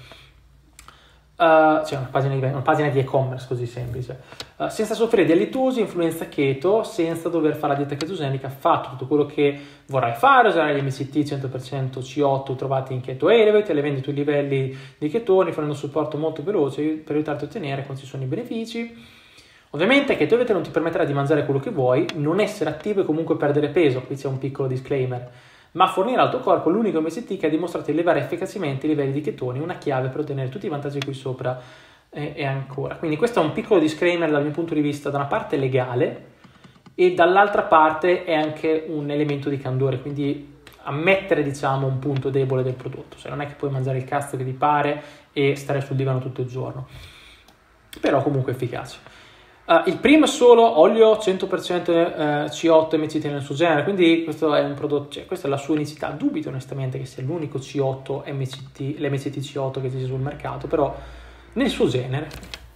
uh, cioè una pagina di, una pagina di e-commerce così semplice, uh, senza soffrire di halitosi, influenza keto, senza dover fare la dieta chetogenica. Fatto tutto quello che vorrai fare, userai gli M C T cento per cento C otto trovati in Keto Elevate, le vendi i tuoi livelli di chetoni, fornendo un supporto molto veloce per aiutarti a ottenere quanti sono i benefici. Ovviamente Keto Elevate non ti permetterà di mangiare quello che vuoi, non essere attivo e comunque perdere peso, qui c'è un piccolo disclaimer, ma fornire al tuo corpo l'unico M C T che ha dimostrato di elevare efficacemente i livelli di chetoni, una chiave per ottenere tutti i vantaggi qui sopra e, e ancora. Quindi questo è un piccolo disclaimer dal mio punto di vista, da una parte legale, e dall'altra parte è anche un elemento di candore, quindi ammettere, diciamo, un punto debole del prodotto, cioè non è che puoi mangiare il cazzo che ti pare e stare sul divano tutto il giorno. però comunque efficaci. Uh, il primo è solo olio cento per cento uh, C otto M C T nel suo genere, quindi questo è un prodotto, cioè, questa è la sua unicità. Dubito onestamente che sia l'unico C otto M C T, l'M C T C otto che ci sia sul mercato, però nel suo genere,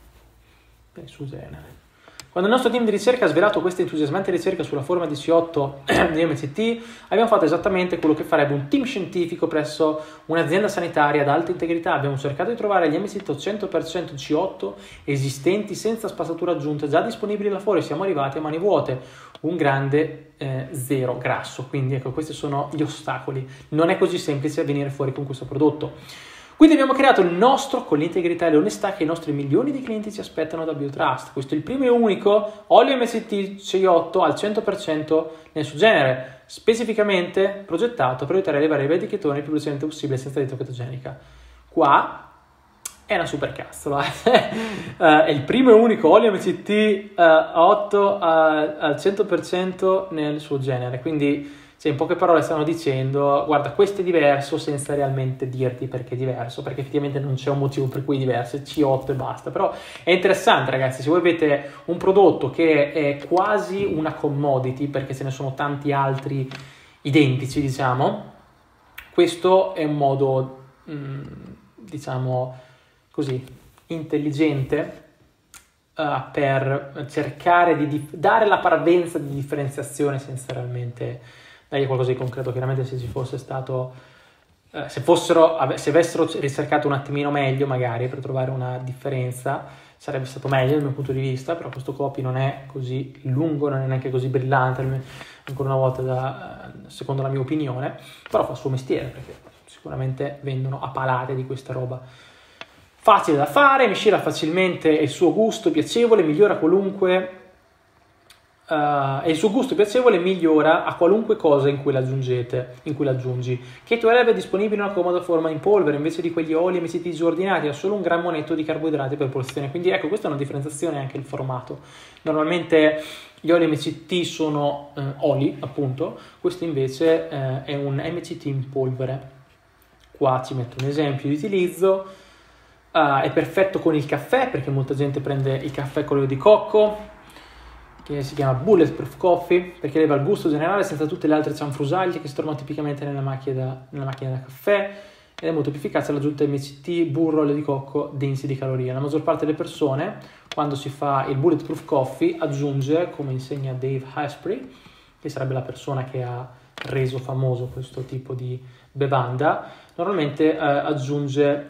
nel suo genere. Quando il nostro team di ricerca ha svelato questa entusiasmante ricerca sulla forma di C otto di M C T, abbiamo fatto esattamente quello che farebbe un team scientifico presso un'azienda sanitaria ad alta integrità. Abbiamo cercato di trovare gli M C T cento per cento C otto esistenti senza spazzatura aggiunta, già disponibili là fuori. Siamo arrivati a mani vuote, un grande eh, zero grasso. Quindi ecco, questi sono gli ostacoli. Non è così semplice venire fuori con questo prodotto. Quindi abbiamo creato il nostro con l'integrità e l'onestà che i nostri milioni di clienti ci aspettano da BioTrust. Questo è il primo e unico olio M C T C otto al cento per cento nel suo genere, specificamente progettato per aiutare a elevare i livelli di chetone il più velocemente possibile senza dieta chetogenica. Qua è una super cazzola. uh, è il primo e unico olio M C T uh, otto uh, al cento per cento nel suo genere, quindi cioè, in poche parole stanno dicendo guarda, questo è diverso senza realmente dirti perché è diverso, perché effettivamente non c'è un motivo per cui è diverso, è C otto e basta. Però è interessante, ragazzi, se voi avete un prodotto che è quasi una commodity, perché ce ne sono tanti altri identici, diciamo, questo è un modo mh, diciamo così intelligente uh, per cercare di dif- dare la parvenza di differenziazione senza realmente dai qualcosa di concreto. Chiaramente se ci fosse stato eh, se fossero se avessero ricercato un attimino meglio magari per trovare una differenza sarebbe stato meglio dal mio punto di vista, però questo copy non è così lungo, non è neanche così brillante, ancora una volta da, secondo la mia opinione, però fa il suo mestiere perché sicuramente vendono a palate di questa roba. Facile da fare, miscela facilmente il suo gusto piacevole, migliora qualunque Uh, e il suo gusto piacevole migliora a qualunque cosa in cui l'aggiungete, in cui l'aggiungi. Keto Eleve è disponibile in una comoda forma in polvere invece di quegli oli M C T già ordinati, ha solo un grammo netto di carboidrati per porzione, quindi ecco, questa è una differenziazione anche il formato. Normalmente gli oli M C T sono eh, oli, appunto, questo invece eh, è un M C T in polvere. Qua ci metto un esempio di utilizzo. Uh, è perfetto con il caffè perché molta gente prende il caffè con l'olio di cocco, che si chiama Bulletproof Coffee, perché eleva il gusto generale senza tutte le altre cianfrusaglie che si trovano tipicamente nella macchina da, nella macchina da caffè, ed è molto più efficace all'aggiunta M C T, burro, olio di cocco densi di calorie. La maggior parte delle persone, quando si fa il Bulletproof Coffee, aggiunge, come insegna Dave Asprey, che sarebbe la persona che ha reso famoso questo tipo di bevanda, normalmente eh, aggiunge...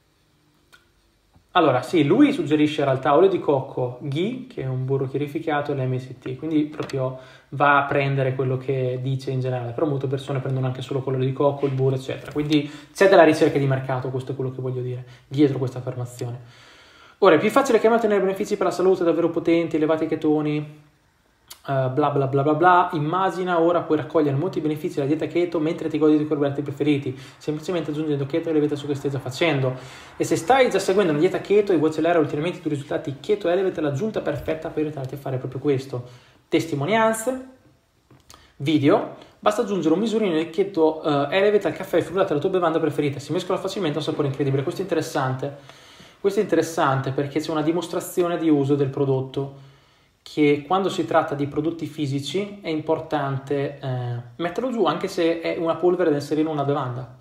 Allora, sì, lui suggerisce in realtà olio di cocco, ghee, che è un burro chiarificato, e l'M C T, quindi proprio va a prendere quello che dice in generale, però molte persone prendono anche solo quello di cocco, il burro, eccetera. Quindi c'è della ricerca di mercato, questo è quello che voglio dire, dietro questa affermazione. Ora, è più facile che mantenere benefici per la salute davvero potenti, elevati chetoni, Uh, bla bla bla bla bla. Immagina ora puoi raccogliere molti benefici della dieta keto mentre ti godi i tuoi carboidrati preferiti, semplicemente aggiungendo Keto Elevate su che stai già facendo. E se stai già seguendo una dieta keto e vuoi accelerare ulteriormente i tuoi risultati, Keto Elevate è l'aggiunta perfetta per aiutarti a fare proprio questo. Testimonianze, video, basta aggiungere un misurino di Keto uh, Elevate al caffè frullato alla tua bevanda preferita, si mescola facilmente, ha un sapore incredibile. Questo è interessante, questo è interessante perché c'è una dimostrazione di uso del prodotto, che quando si tratta di prodotti fisici è importante eh, metterlo giù anche se è una polvere da inserire in una bevanda.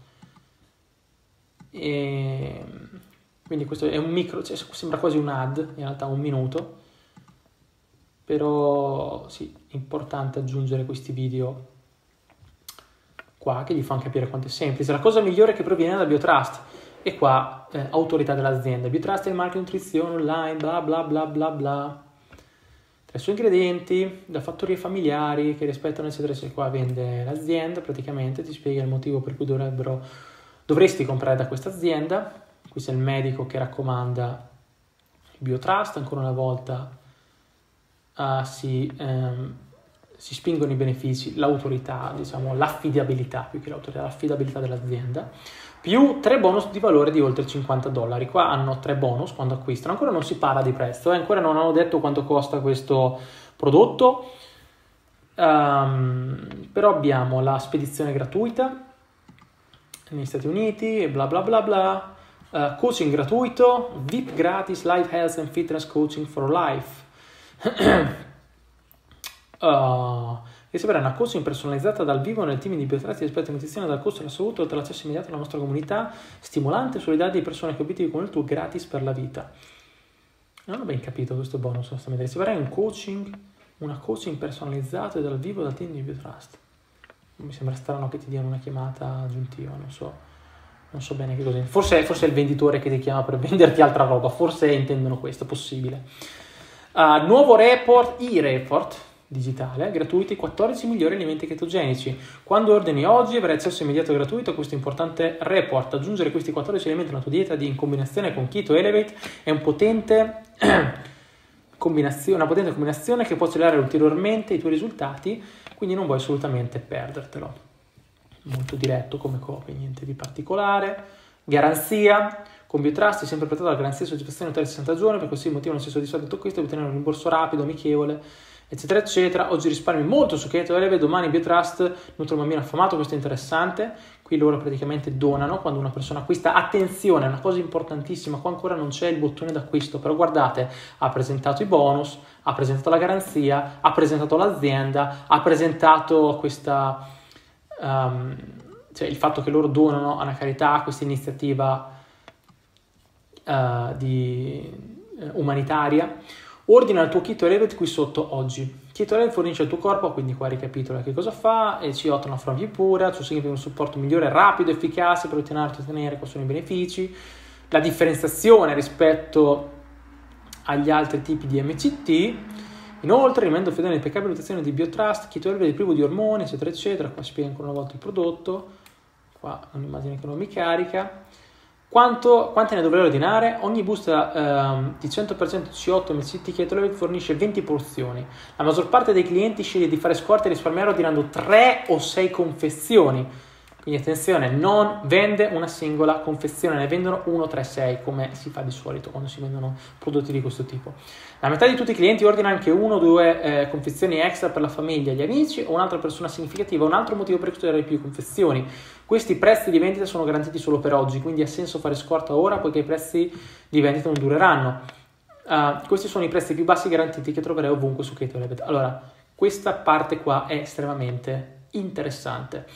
E quindi questo è un micro, cioè sembra quasi un ad, in realtà un minuto, però sì, è importante aggiungere questi video qua che gli fanno capire quanto è semplice. La cosa migliore che proviene da BioTrust, e qua eh, autorità dell'azienda. BioTrust è il marchio nutrizione online, bla bla bla bla bla. I suoi ingredienti da fattorie familiari che rispettano eccetera eccetera. Qua vende l'azienda, praticamente ti spiega il motivo per cui dovrebbero dovresti comprare da questa azienda. Qui c'è il medico che raccomanda BioTrust, ancora una volta uh, si, um, si spingono i benefici, l'autorità, diciamo l'affidabilità, più che l'autorità, l'affidabilità dell'azienda, più tre bonus di valore di oltre cinquanta dollari. Qua hanno tre bonus quando acquistano, ancora non si parla di prezzo, eh? Ancora non hanno detto quanto costa questo prodotto, um, però abbiamo la spedizione gratuita negli Stati Uniti e bla bla bla bla, uh, coaching gratuito, V I P gratis, live health and fitness coaching for life. uh, Riceverà una coaching personalizzata dal vivo nel team di Biotrust di esperti di nutrizione dal costo alla salute, oltre all'accesso immediato alla nostra comunità stimolante e solidale di persone che obiettivi come il tuo gratis per la vita. Non ho ben capito questo bonus, onestamente. Riceverai un coaching, una coaching personalizzata dal vivo dal team di Biotrust. Mi sembra strano che ti diano una chiamata aggiuntiva, non so, non so bene che cos'è. Forse, forse è il venditore che ti chiama per venderti altra roba, forse intendono questo, possibile. Uh, nuovo report, e-report digitale, gratuiti, quattordici migliori alimenti chetogenici. Quando ordini oggi avrai accesso immediato e gratuito a questo importante report. Aggiungere questi quattordici elementi alla tua dieta di in combinazione con Keto Elevate è un potente combinazione, una potente combinazione che può accelerare ulteriormente i tuoi risultati, quindi non vuoi assolutamente perdertelo. Molto diretto come copy, niente di particolare. Garanzia. Con Biotrust è sempre portato la garanzia di soddisfazione per sessanta giorni, per questo motivo non sei soddisfatto di tutto questo, devi ottenere un rimborso rapido, amichevole, eccetera eccetera. Oggi risparmi molto su Keto Elevate, domani Biotrust nutre un bambino affamato. Questo è interessante. Qui loro praticamente donano quando una persona acquista. Attenzione, è una cosa importantissima, qua ancora non c'è il bottone d'acquisto, però guardate, ha presentato i bonus, ha presentato la garanzia, ha presentato l'azienda, ha presentato questa um, cioè il fatto che loro donano a una carità, questa iniziativa uh, di, uh, umanitaria. Ordina il tuo Keto Elevate qui sotto oggi. Keto Elevate fornisce al tuo corpo, quindi qua ricapitola che cosa fa, e C otto una forma più pura, ciò significa un supporto migliore, rapido, efficace per ottenere e ottenere quali sono i benefici, la differenziazione rispetto agli altri tipi di M C T. Inoltre, rimanendo fedele all'impeccabile nutrizione di Biotrust, Keto Elevate è privo di ormoni, eccetera eccetera. Qua spiega ancora una volta il prodotto, qua un'immagine che non mi carica. Quanto, quante ne dovrei ordinare? Ogni busta ehm, di cento per cento C otto M C T Keto Elevate fornisce venti porzioni. La maggior parte dei clienti sceglie di fare scorte e risparmiare ordinando tre o sei confezioni. Quindi attenzione, non vende una singola confezione, ne vendono uno, tre, sei, come si fa di solito quando si vendono prodotti di questo tipo. La metà di tutti i clienti ordina anche uno o due eh, confezioni extra per la famiglia, gli amici o un'altra persona significativa, un altro motivo per studiare più confezioni. Questi prezzi di vendita sono garantiti solo per oggi, quindi ha senso fare scorta ora poiché i prezzi di vendita non dureranno. Uh, questi sono i prezzi più bassi garantiti che troverai ovunque su Keto Elevate. Allora, questa parte qua è estremamente interessante.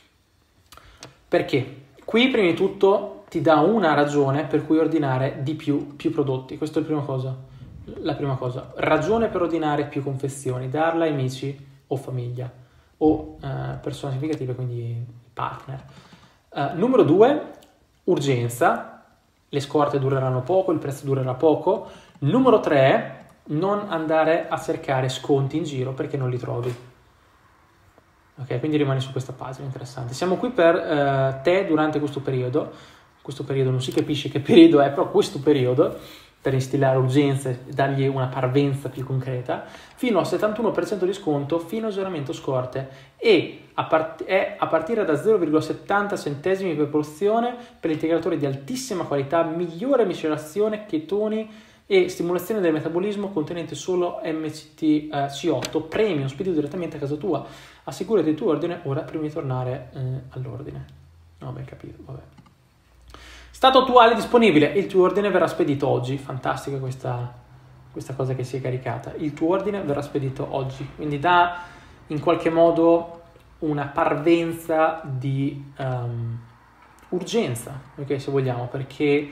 Perché? Qui prima di tutto ti dà una ragione per cui ordinare di più, più prodotti. Questa è la prima cosa. La prima cosa. Ragione per ordinare più confezioni, darla ai amici o famiglia o eh, persone significative, quindi partner. Uh, numero due, urgenza. Le scorte dureranno poco, il prezzo durerà poco. Numero tre, non andare a cercare sconti in giro perché non li trovi. Ok, quindi rimani su questa pagina, interessante. Siamo qui per uh, te durante questo periodo. Questo periodo non si capisce che periodo è, però questo periodo, per instillare urgenze e dargli una parvenza più concreta, fino al settantuno per cento di sconto, fino a esaurimento scorte, e a, part- è a partire da zero virgola settanta centesimi per porzione per l'integratore di altissima qualità, migliore miscelazione, chetoni e stimolazione del metabolismo contenente solo M C T eh, C otto premium, spedito direttamente a casa tua. Assicurati il tuo ordine ora prima di tornare eh, all'ordine. No, ben capito, vabbè. Stato attuale disponibile, il tuo ordine verrà spedito oggi. Fantastica questa, questa cosa che si è caricata. Il tuo ordine verrà spedito oggi, quindi dà in qualche modo una parvenza di um, urgenza, ok, se vogliamo, perché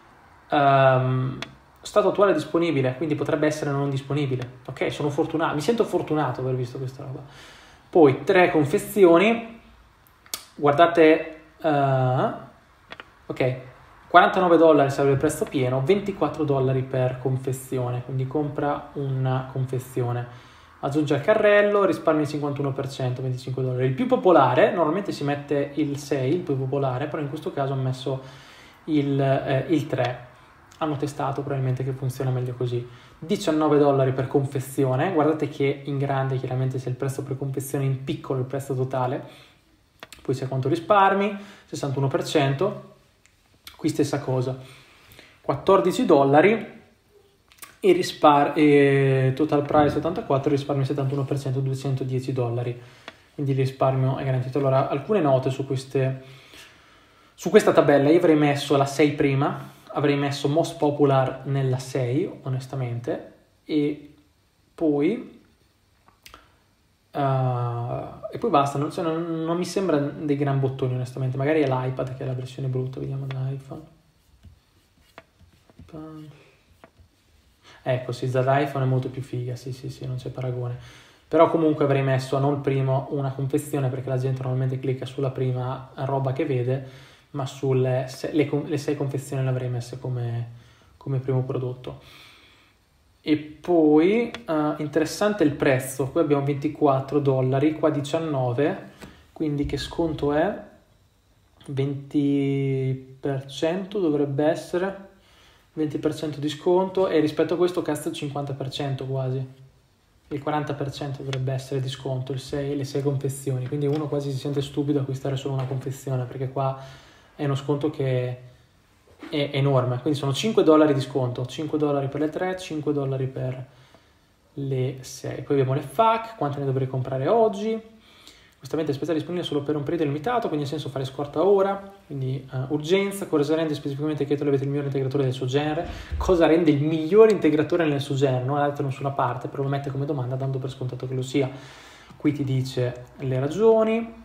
um, stato attuale disponibile, quindi potrebbe essere non disponibile. Ok, sono fortunato, mi sento fortunato aver visto questa roba. Poi tre confezioni, guardate, uh, ok, quarantanove dollari serve il prezzo pieno, ventiquattro dollari per confezione, quindi compra una confezione, aggiunge al carrello, risparmia il cinquantuno per cento, venticinque dollari. Il più popolare, normalmente si mette il sei, il più popolare, però in questo caso ho messo il, eh, il tre, hanno testato probabilmente che funziona meglio così. diciannove dollari per confezione, guardate che in grande chiaramente c'è il prezzo per confezione, in piccolo il prezzo totale, poi c'è quanto risparmi, sessantuno per cento, qui stessa cosa, quattordici dollari e, rispar- e total price ottantaquattro, risparmio settantuno per cento, duecentodieci dollari, quindi il risparmio è garantito. Allora, alcune note su queste Su questa tabella io avrei messo la sei prima, avrei messo most popular nella sei, onestamente, e poi uh, e poi basta, non, cioè, non, non mi sembra dei gran bottoni, onestamente. Magari è l'iPad che è la versione brutta, vediamo dall'iPhone. Ecco, sì, dall'iPhone è molto più figa, sì, sì, sì, non c'è paragone. Però comunque avrei messo non primo una confezione, perché la gente normalmente clicca sulla prima roba che vede, ma sulle le, le sei confezioni le avrei messe come, come primo prodotto. E poi uh, interessante il prezzo, qui abbiamo ventiquattro dollari, qua diciannove, quindi che sconto è? venti per cento dovrebbe essere, venti per cento di sconto, e rispetto a questo cazzo il cinquanta per cento quasi. Il quaranta per cento dovrebbe essere di sconto, il sei, le sei confezioni, quindi uno quasi si sente stupido acquistare solo una confezione, perché qua è uno sconto che è enorme, quindi sono cinque dollari di sconto, cinque dollari per le tre, cinque dollari per le sei. Poi abbiamo le F A Q, quante ne dovrei comprare oggi. Questo evento è speciale disponibile solo per un periodo limitato, quindi ha senso fare scorta ora, quindi uh, urgenza. Cosa rende specificamente Keto Elevate il migliore integratore del suo genere? Cosa rende il migliore integratore nel suo genere? Non l'ha detto da nessuna parte, però lo mette come domanda dando per scontato che lo sia. Qui ti dice le ragioni,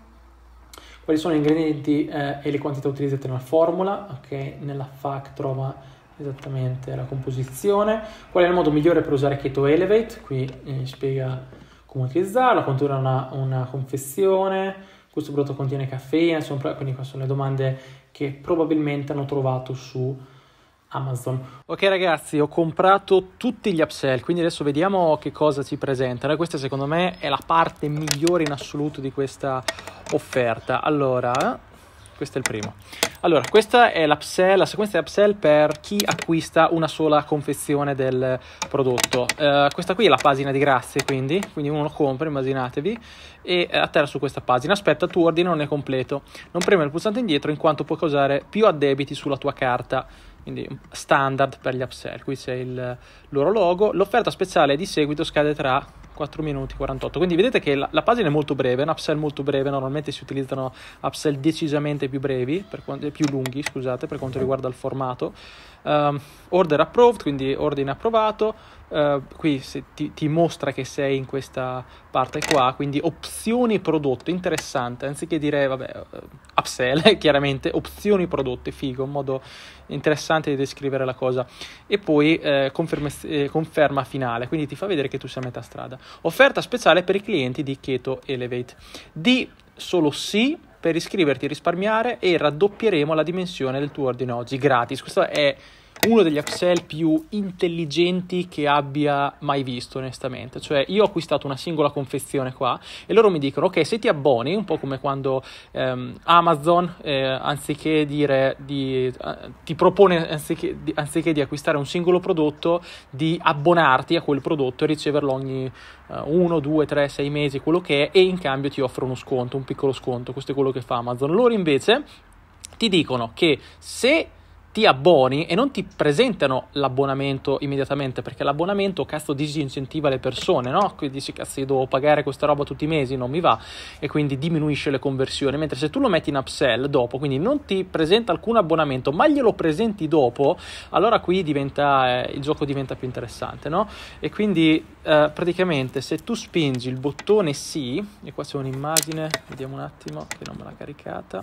quali sono gli ingredienti eh, e le quantità utilizzate nella formula. Ok, nella F A Q trova esattamente la composizione. Qual è il modo migliore per usare Keto Elevate? Qui eh, spiega come utilizzarla, contiene una, una confezione, questo prodotto contiene caffeina, quindi queste sono le domande che probabilmente hanno trovato su Amazon. Ok ragazzi, ho comprato tutti gli upsell, quindi adesso vediamo che cosa ci presentano, e questa secondo me è la parte migliore in assoluto di questa offerta. Allora, questo è il primo. Allora, questa è l'upsell, la sequenza di upsell per chi acquista una sola confezione del prodotto. Uh, questa qui è la pagina di grazie, quindi, quindi uno lo compra, immaginatevi, e atterra su questa pagina. Aspetta, il tuo ordine non è completo. Non premere il pulsante indietro in quanto può causare più addebiti sulla tua carta. Quindi standard per gli upsell. Qui c'è il loro logo. L'offerta speciale di seguito scade tra quattro minuti quarantotto, quindi vedete che la, la pagina è molto breve, un upsell molto breve. Normalmente si utilizzano upsell decisamente più brevi, per quanto, più lunghi scusate, per quanto riguarda il formato. Um, order approved, quindi ordine approvato. Uh, qui se ti, ti mostra che sei in questa parte qua, quindi opzioni prodotto, interessante, anziché dire vabbè uh, upsell, chiaramente opzioni prodotti, figo, un modo interessante di descrivere la cosa. E poi eh, conferma, eh, conferma finale, quindi ti fa vedere che tu sei a metà strada. Offerta speciale per i clienti di Keto Elevate, di solo sì per iscriverti e risparmiare, e raddoppieremo la dimensione del tuo ordine oggi gratis. Questo è uno degli upsell più intelligenti che abbia mai visto, onestamente. Cioè, io ho acquistato una singola confezione qua e loro mi dicono ok, se ti abboni, un po' come quando ehm, Amazon eh, anziché dire di eh, ti propone anziché di, anziché di acquistare un singolo prodotto, di abbonarti a quel prodotto e riceverlo ogni uh, uno, due, tre, sei mesi, quello che è, e in cambio ti offre uno sconto, un piccolo sconto. Questo è quello che fa Amazon. Loro invece ti dicono che se ti abboni, e non ti presentano l'abbonamento immediatamente, perché l'abbonamento cazzo disincentiva le persone, no? Quindi dici cazzo, io devo pagare questa roba tutti i mesi, non mi va, e quindi diminuisce le conversioni. Mentre se tu lo metti in upsell dopo, quindi non ti presenta alcun abbonamento ma glielo presenti dopo, allora qui diventa eh, il gioco diventa più interessante, no? E quindi eh, praticamente se tu spingi il bottone sì, e qua c'è un'immagine, vediamo un attimo che non me l'ha caricata.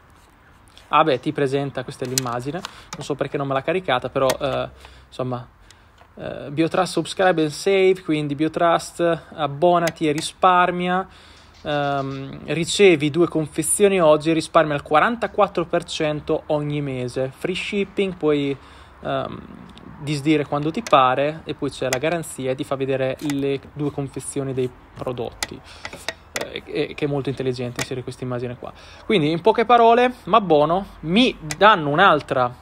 Ah beh, ti presenta, questa è l'immagine, non so perché non me l'ha caricata, però eh, insomma eh, Biotrust subscribe and save, quindi Biotrust abbonati e risparmia, ehm, ricevi due confezioni oggi e risparmia il quarantaquattro per cento ogni mese, free shipping, puoi ehm, disdire quando ti pare, e poi c'è la garanzia e ti fa vedere le due confezioni dei prodotti. Che è molto intelligente inserire questa immagine qua. Quindi in poche parole, ma buono, mi danno un'altra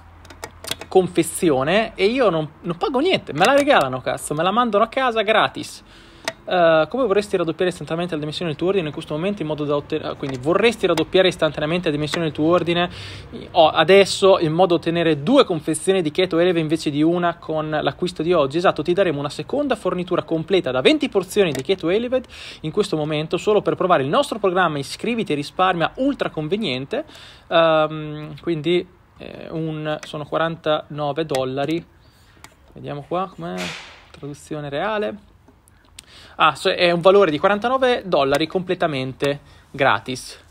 confezione e io non, non pago niente, me la regalano, cazzo, me la mandano a casa gratis. Uh, come vorresti raddoppiare istantaneamente la dimensione del tuo ordine in questo momento in modo da ottenere, quindi vorresti raddoppiare istantaneamente la dimensione del tuo ordine oh, adesso in modo da ottenere due confezioni di Keto Elevate invece di una con l'acquisto di oggi. Esatto, ti daremo una seconda fornitura completa da venti porzioni di Keto Elevate in questo momento solo per provare il nostro programma Iscriviti e risparmia ultra conveniente. Um, quindi eh, un, sono quarantanove dollari, vediamo qua com'è traduzione reale. Ah, è un valore di quarantanove dollari completamente gratis.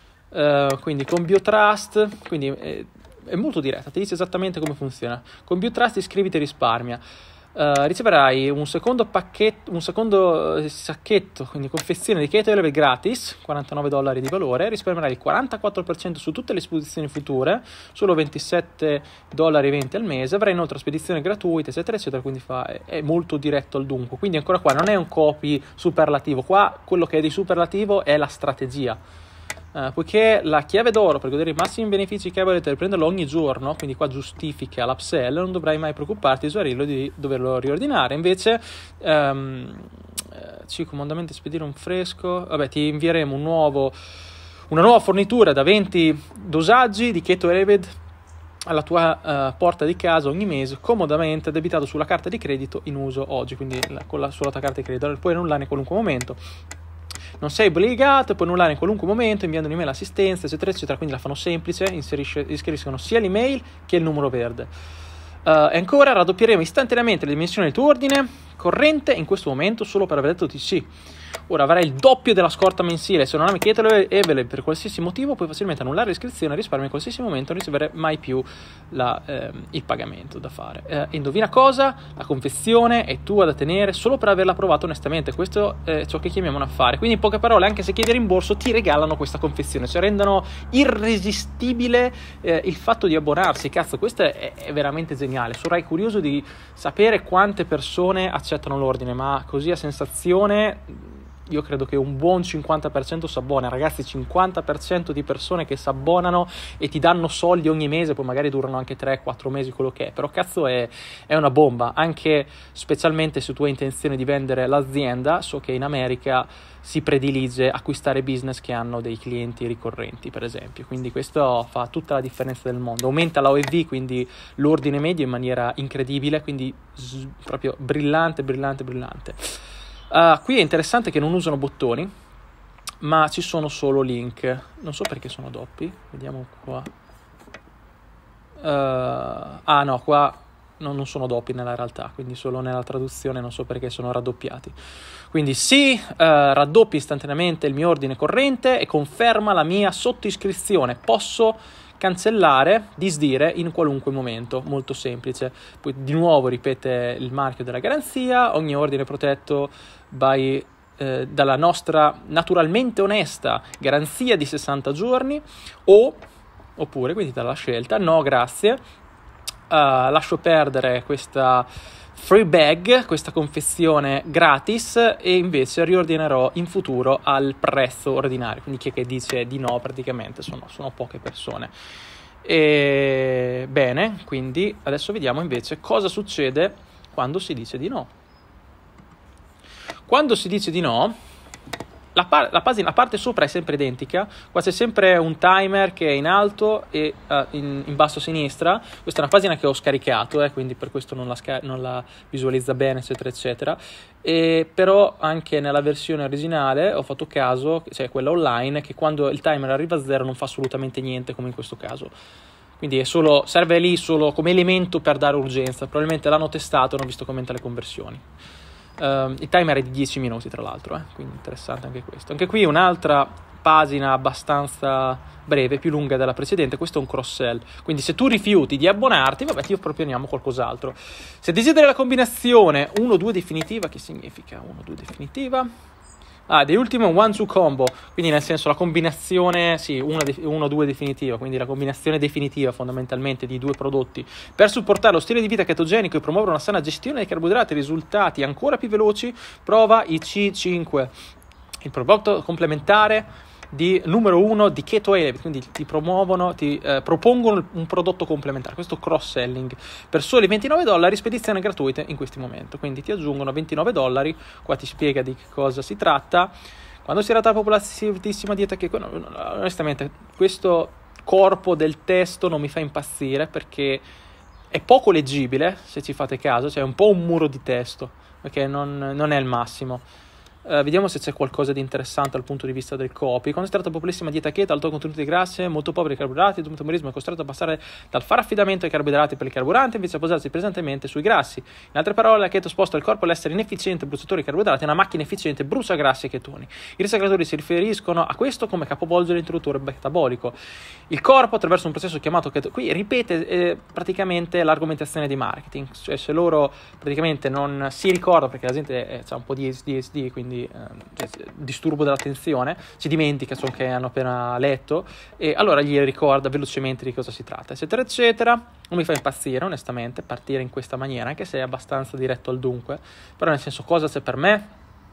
Uh, quindi con BioTrust, quindi è, è molto diretta, ti dice esattamente come funziona. Con BioTrust iscriviti e risparmia. Uh, riceverai un secondo pacchetto, un secondo sacchetto, quindi confezione di Keto Elevate gratis, quarantanove dollari di valore, risparmierai il quarantaquattro per cento su tutte le spedizioni future, solo ventisette dollari e venti al mese, avrai inoltre spedizioni gratuite, eccetera, eccetera, quindi fa, è, è molto diretto al dunque. Quindi ancora qua non è un copy superlativo, qua quello che è di superlativo è la strategia. Uh, poiché la chiave d'oro per godere i massimi benefici che volete riprenderlo ogni giorno, quindi qua giustifica l'upsell, non dovrai mai preoccuparti usuario di doverlo riordinare. Invece um, ci comodamente spedire un fresco, vabbè, ti invieremo un nuovo, una nuova fornitura da venti dosaggi di Keto Elevate alla tua uh, porta di casa ogni mese, comodamente addebitato sulla carta di credito in uso oggi, quindi la, con la sulla tua carta di credito, puoi annullare in qualunque momento. Non sei obbligato, puoi annullare in qualunque momento inviando un'email assistenza, eccetera, eccetera, quindi la fanno semplice, inseriscono sia l'email che il numero verde. Uh, e ancora raddoppieremo istantaneamente le dimensioni del tuo ordine corrente in questo momento solo per aver detto di sì. Ora avrai il doppio della scorta mensile. Se non ami Keto Elevate per qualsiasi motivo puoi facilmente annullare l'iscrizione e risparmi in qualsiasi momento, non ricevere mai più la, eh, il pagamento da fare. Eh, indovina cosa? La confezione è tua da tenere solo per averla provata onestamente. Questo è ciò che chiamiamo un affare. Quindi in poche parole, anche se chiedi rimborso ti regalano questa confezione, cioè rendono irresistibile eh, il fatto di abbonarsi. Cazzo, questo è, è veramente geniale. Sarai curioso di sapere quante persone accettano l'ordine, ma così a sensazione io credo che un buon cinquanta per cento si abbona. Ragazzi, cinquanta per cento di persone che si abbonano e ti danno soldi ogni mese, poi magari durano anche tre quattro mesi, quello che è, però cazzo è, è una bomba, anche specialmente se tu hai intenzione di vendere l'azienda. So che in America si predilige acquistare business che hanno dei clienti ricorrenti, per esempio, quindi questo fa tutta la differenza del mondo, aumenta l'O E V, quindi l'ordine medio, in maniera incredibile, quindi z- proprio brillante, brillante, brillante. Uh, qui è interessante che non usano bottoni, ma ci sono solo link. Non so perché sono doppi. Vediamo qua. Uh, ah no, qua no, non sono doppi nella realtà, quindi solo nella traduzione non so perché sono raddoppiati. Quindi sì, uh, raddoppi istantaneamente il mio ordine corrente e conferma la mia sottoiscrizione. Posso cancellare, disdire in qualunque momento, molto semplice. Poi di nuovo ripete il marchio della garanzia, ogni ordine protetto by, eh, dalla nostra naturalmente onesta garanzia di sessanta giorni, o oppure, quindi dalla scelta, no grazie, uh, lascio perdere questa free bag, questa confezione gratis, e invece riordinerò in futuro al prezzo ordinario. Quindi chi è che dice di no praticamente sono, sono poche persone. E bene, quindi adesso vediamo invece cosa succede quando si dice di no. Quando si dice di no, la, par- la, pagina, la parte sopra è sempre identica. Qua c'è sempre un timer che è in alto e uh, in, in basso a sinistra. Questa è una pagina che ho scaricato, eh, quindi per questo non la, scar- non la visualizza bene, eccetera eccetera. E però anche nella versione originale ho fatto caso, cioè quella online, che quando il timer arriva a zero non fa assolutamente niente, come in questo caso. Quindi è solo, serve lì solo come elemento per dare urgenza. Probabilmente l'hanno testato e hanno visto come le conversioni. Uh, il timer è di dieci minuti tra l'altro, eh? Quindi interessante anche questo. Anche qui un'altra pagina abbastanza breve, più lunga della precedente. Questo è un cross sell, quindi se tu rifiuti di abbonarti, vabbè, ti proponiamo qualcos'altro. Se desideri la combinazione uno due definitiva, che significa uno due definitiva? Ah, The Ultimate one two combo, quindi nel senso la combinazione, sì, uno due definitiva, quindi la combinazione definitiva fondamentalmente di due prodotti per supportare lo stile di vita ketogenico e promuovere una sana gestione dei carboidrati e risultati ancora più veloci. Prova i C cinque, il prodotto complementare di numero uno di Keto Elevate, quindi ti promuovono, ti eh, propongono un prodotto complementare, questo cross selling per soli ventinove dollari, spedizioni gratuite in questo momento, quindi ti aggiungono ventinove dollari. Qua ti spiega di che cosa si tratta. Quando si tratta la popolatissima dieta che onestamente questo corpo del testo non mi fa impazzire perché è poco leggibile, se ci fate caso, cioè è un po' un muro di testo perché non, non è il massimo. Uh, vediamo se c'è qualcosa di interessante dal punto di vista del copy. Quando si tratta di popolissima dieta keto, alto contenuto di grassi, molto poveri di carboidrati, il metabolismo è costretto a passare dal fare affidamento ai carboidrati per il carburante invece a posarsi pesantemente sui grassi. In altre parole, la keto sposta il corpo all'essere inefficiente bruciatore di carboidrati, è una macchina efficiente, brucia grassi e chetoni. I ricercatori si riferiscono a questo come capovolgere l'interruttore metabolico. Il corpo, attraverso un processo chiamato keto, qui ripete eh, praticamente l'argomentazione di marketing, cioè se loro praticamente non si ricorda, perché la gente eh, ha un po' di A D H D, quindi Eh, disturbo dell'attenzione, si dimentica ciò che hanno appena letto e allora gli ricorda velocemente di cosa si tratta, eccetera eccetera. Non mi fa impazzire onestamente partire in questa maniera, anche se è abbastanza diretto al dunque, però nel senso cosa c'è per me?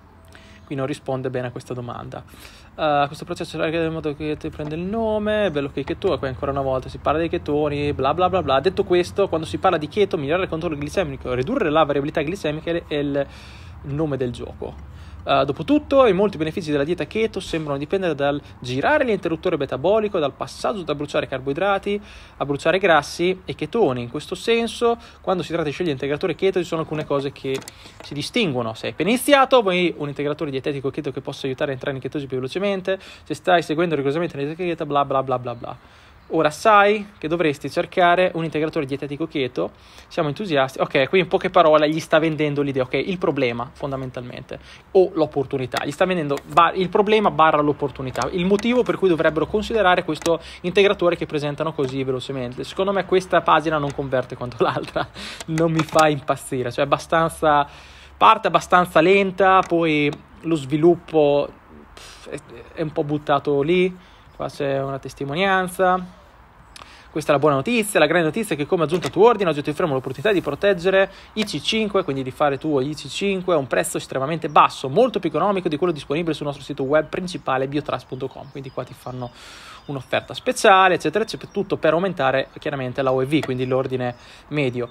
Qui non risponde bene a questa domanda. Uh, questo processo è in modo che ti prende il nome, è bello che keto, qui ancora una volta si parla dei chetoni, bla bla bla bla. Detto questo, quando si parla di keto, migliorare il controllo glicemico, ridurre la variabilità glicemica è il nome del gioco. Uh, dopotutto, i molti benefici della dieta keto sembrano dipendere dal girare l'interruttore metabolico, dal passaggio da bruciare carboidrati a bruciare grassi e chetoni. In questo senso, quando si tratta di scegliere l'integratore keto, ci sono alcune cose che si distinguono. Se hai appena iniziato, vuoi un integratore dietetico keto che possa aiutare a entrare in chetosi più velocemente. Se stai seguendo rigorosamente la dieta keto, bla bla bla bla bla. Ora sai che dovresti cercare un integratore dietetico keto, siamo entusiasti, ok, qui in poche parole gli sta vendendo l'idea, ok, il problema fondamentalmente, o l'opportunità, gli sta vendendo bar- il problema barra l'opportunità, il motivo per cui dovrebbero considerare questo integratore che presentano così velocemente. Secondo me questa pagina non converte quanto l'altra, non mi fa impazzire, cioè abbastanza, parte abbastanza lenta, poi lo sviluppo pff, è, è un po' buttato lì. Qua c'è una testimonianza. Questa è la buona notizia. La grande notizia è che come aggiunta tu ordine, oggi ti offriamo l'opportunità di proteggere I C cinque, quindi di fare tuo I C cinque a un prezzo estremamente basso, molto più economico di quello disponibile sul nostro sito web principale biotrust punto com. Quindi qua ti fanno un'offerta speciale, eccetera, eccetera, tutto per aumentare chiaramente l'A O E V, quindi l'ordine medio.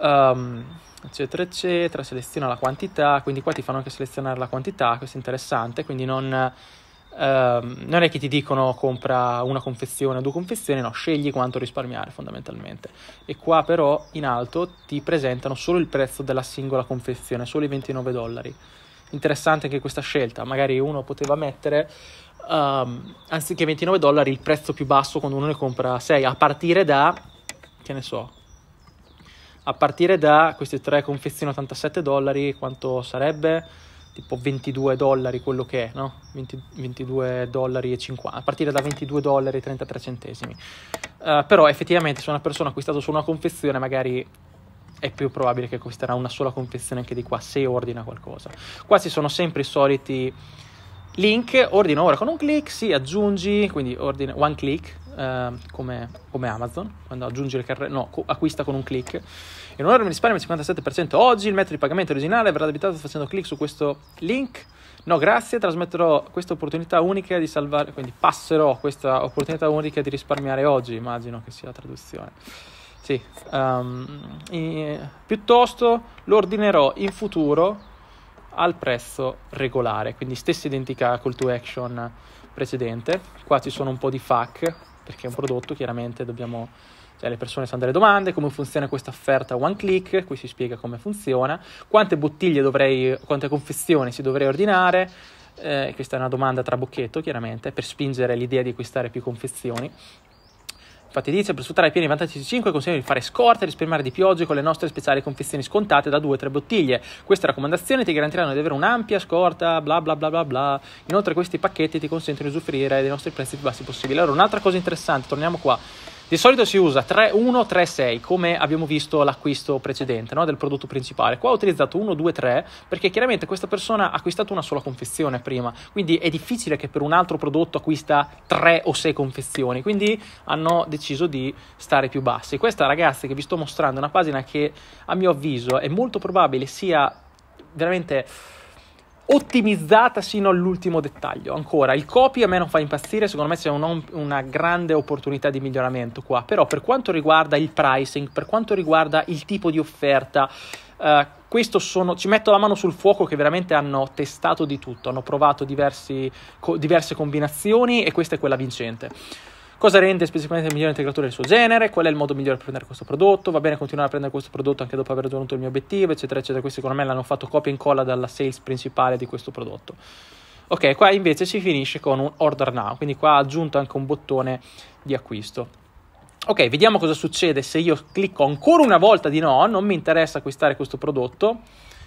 Um, eccetera eccetera, seleziona la quantità, quindi qua ti fanno anche selezionare la quantità, questo è interessante, quindi non... Uh, non è che ti dicono compra una confezione o due confezioni, no, scegli quanto risparmiare fondamentalmente. E qua però in alto ti presentano solo il prezzo della singola confezione, solo i ventinove dollari. Interessante anche questa scelta, magari uno poteva mettere um, anziché ventinove dollari il prezzo più basso quando uno ne compra sei, a partire da, che ne so, a partire da queste tre confezioni ottantasette dollari, quanto sarebbe? Tipo ventidue dollari quello che è, no? venti, ventidue dollari e cinquanta, a partire da ventidue dollari e trentatré centesimi. Uh, però effettivamente se una persona ha acquistato solo una confezione, magari è più probabile che acquisterà una sola confezione anche di qua, se ordina qualcosa. Qua ci sono sempre i soliti link, ordina ora con un click, sì, aggiungi, quindi ordina one click, uh, come, come Amazon, quando aggiungi le carrelle, no, acquista con un click. In un'ora mi risparmio il cinquantasette per cento oggi, il metodo di pagamento originale verrà debitato facendo clic su questo link. No, grazie, trasmetterò questa opportunità unica di salvare, quindi passerò questa opportunità unica di risparmiare oggi, immagino che sia la traduzione. Sì, um, e, piuttosto lo ordinerò in futuro al prezzo regolare, quindi stessa identica call to action precedente. Qua ci sono un po' di F A Q, perché è un prodotto, chiaramente dobbiamo... Cioè, le persone sanno delle domande, come funziona questa offerta one click, qui si spiega come funziona, quante bottiglie dovrei, quante confezioni si dovrei ordinare, eh, questa è una domanda trabocchetto chiaramente, per spingere l'idea di acquistare più confezioni. Infatti dice, per sfruttare i pieni vantaggi di cinque consigliamo di fare scorta e risparmiare di più oggi con le nostre speciali confezioni scontate da due o tre bottiglie. Queste raccomandazioni ti garantiranno di avere un'ampia scorta, bla bla bla bla bla. Inoltre questi pacchetti ti consentono di usufruire dei nostri prezzi più bassi possibili. Allora, un'altra cosa interessante, torniamo qua. Di solito si usa tre uno tre sei, come abbiamo visto l'acquisto precedente, no? Del prodotto principale. Qua ho utilizzato uno due tre perché chiaramente questa persona ha acquistato una sola confezione prima, quindi è difficile che per un altro prodotto acquista tre o sei confezioni, quindi hanno deciso di stare più bassi. Questa, ragazzi, che vi sto mostrando è una pagina che a mio avviso è molto probabile sia veramente ottimizzata sino all'ultimo dettaglio. Ancora, il copy a me non fa impazzire, secondo me c'è un, una grande opportunità di miglioramento qua, però per quanto riguarda il pricing, per quanto riguarda il tipo di offerta, uh, questo sono, ci metto la mano sul fuoco che veramente hanno testato di tutto, hanno provato diversi, co, diverse combinazioni e questa è quella vincente. Cosa rende specificamente il migliore integratore del suo genere? Qual è il modo migliore per prendere questo prodotto? Va bene continuare a prendere questo prodotto anche dopo aver raggiunto il mio obiettivo, eccetera, eccetera. Questi secondo me l'hanno fatto copia e incolla dalla sales principale di questo prodotto. Ok, qua invece si finisce con un order now, quindi qua ha aggiunto anche un bottone di acquisto. Ok, vediamo cosa succede se io clicco ancora una volta di no, non mi interessa acquistare questo prodotto.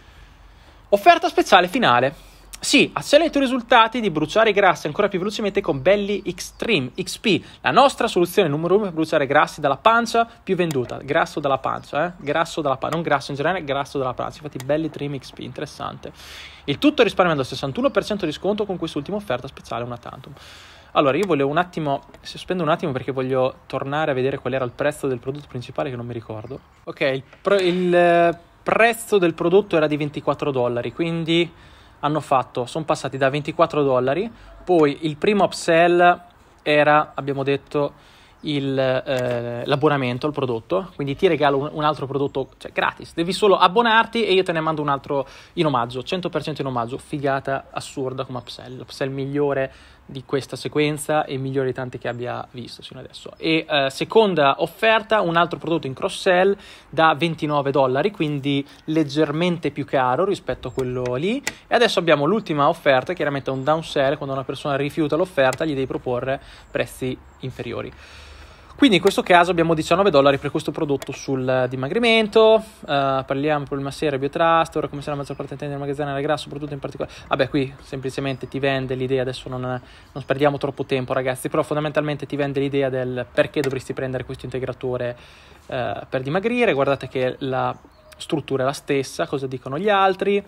Offerta speciale finale. Sì, accelera i tuoi risultati di bruciare i grassi ancora più velocemente con Belly Extreme X P, la nostra soluzione numero uno per bruciare grassi dalla pancia più venduta. Grasso dalla pancia, eh? Grasso dalla pancia, non grasso in generale, grasso dalla pancia. Infatti Belly Trim X P, interessante. Il tutto risparmiando il sessantuno per cento di sconto con quest'ultima offerta speciale una tantum. Allora, io volevo un attimo, sospendo un attimo perché voglio tornare a vedere qual era il prezzo del prodotto principale che non mi ricordo. Ok, il, pre- il eh, prezzo del prodotto era di ventiquattro dollari, quindi hanno fatto, sono passati da ventiquattro dollari, poi il primo upsell era, abbiamo detto, il, eh, l'abbonamento al prodotto, quindi ti regalo un, un altro prodotto, cioè gratis, devi solo abbonarti e io te ne mando un altro in omaggio, cento per cento in omaggio, figata assurda come upsell, l'upsell migliore di questa sequenza e migliore di tanti che abbia visto sino adesso. E eh, seconda offerta, un altro prodotto in cross sell da ventinove dollari, quindi leggermente più caro rispetto a quello lì. E adesso abbiamo l'ultima offerta, chiaramente un downsell, quando una persona rifiuta l'offerta gli devi proporre prezzi inferiori. Quindi in questo caso abbiamo diciannove dollari per questo prodotto sul dimagrimento. Uh, parliamo problema serio, biotrust, ora come se la maggior parte intende il magazzino era grasso, soprattutto in particolare. Vabbè, qui semplicemente ti vende l'idea, adesso non, non sperdiamo troppo tempo ragazzi, però fondamentalmente ti vende l'idea del perché dovresti prendere questo integratore uh, per dimagrire. Guardate che la struttura è la stessa, cosa dicono gli altri.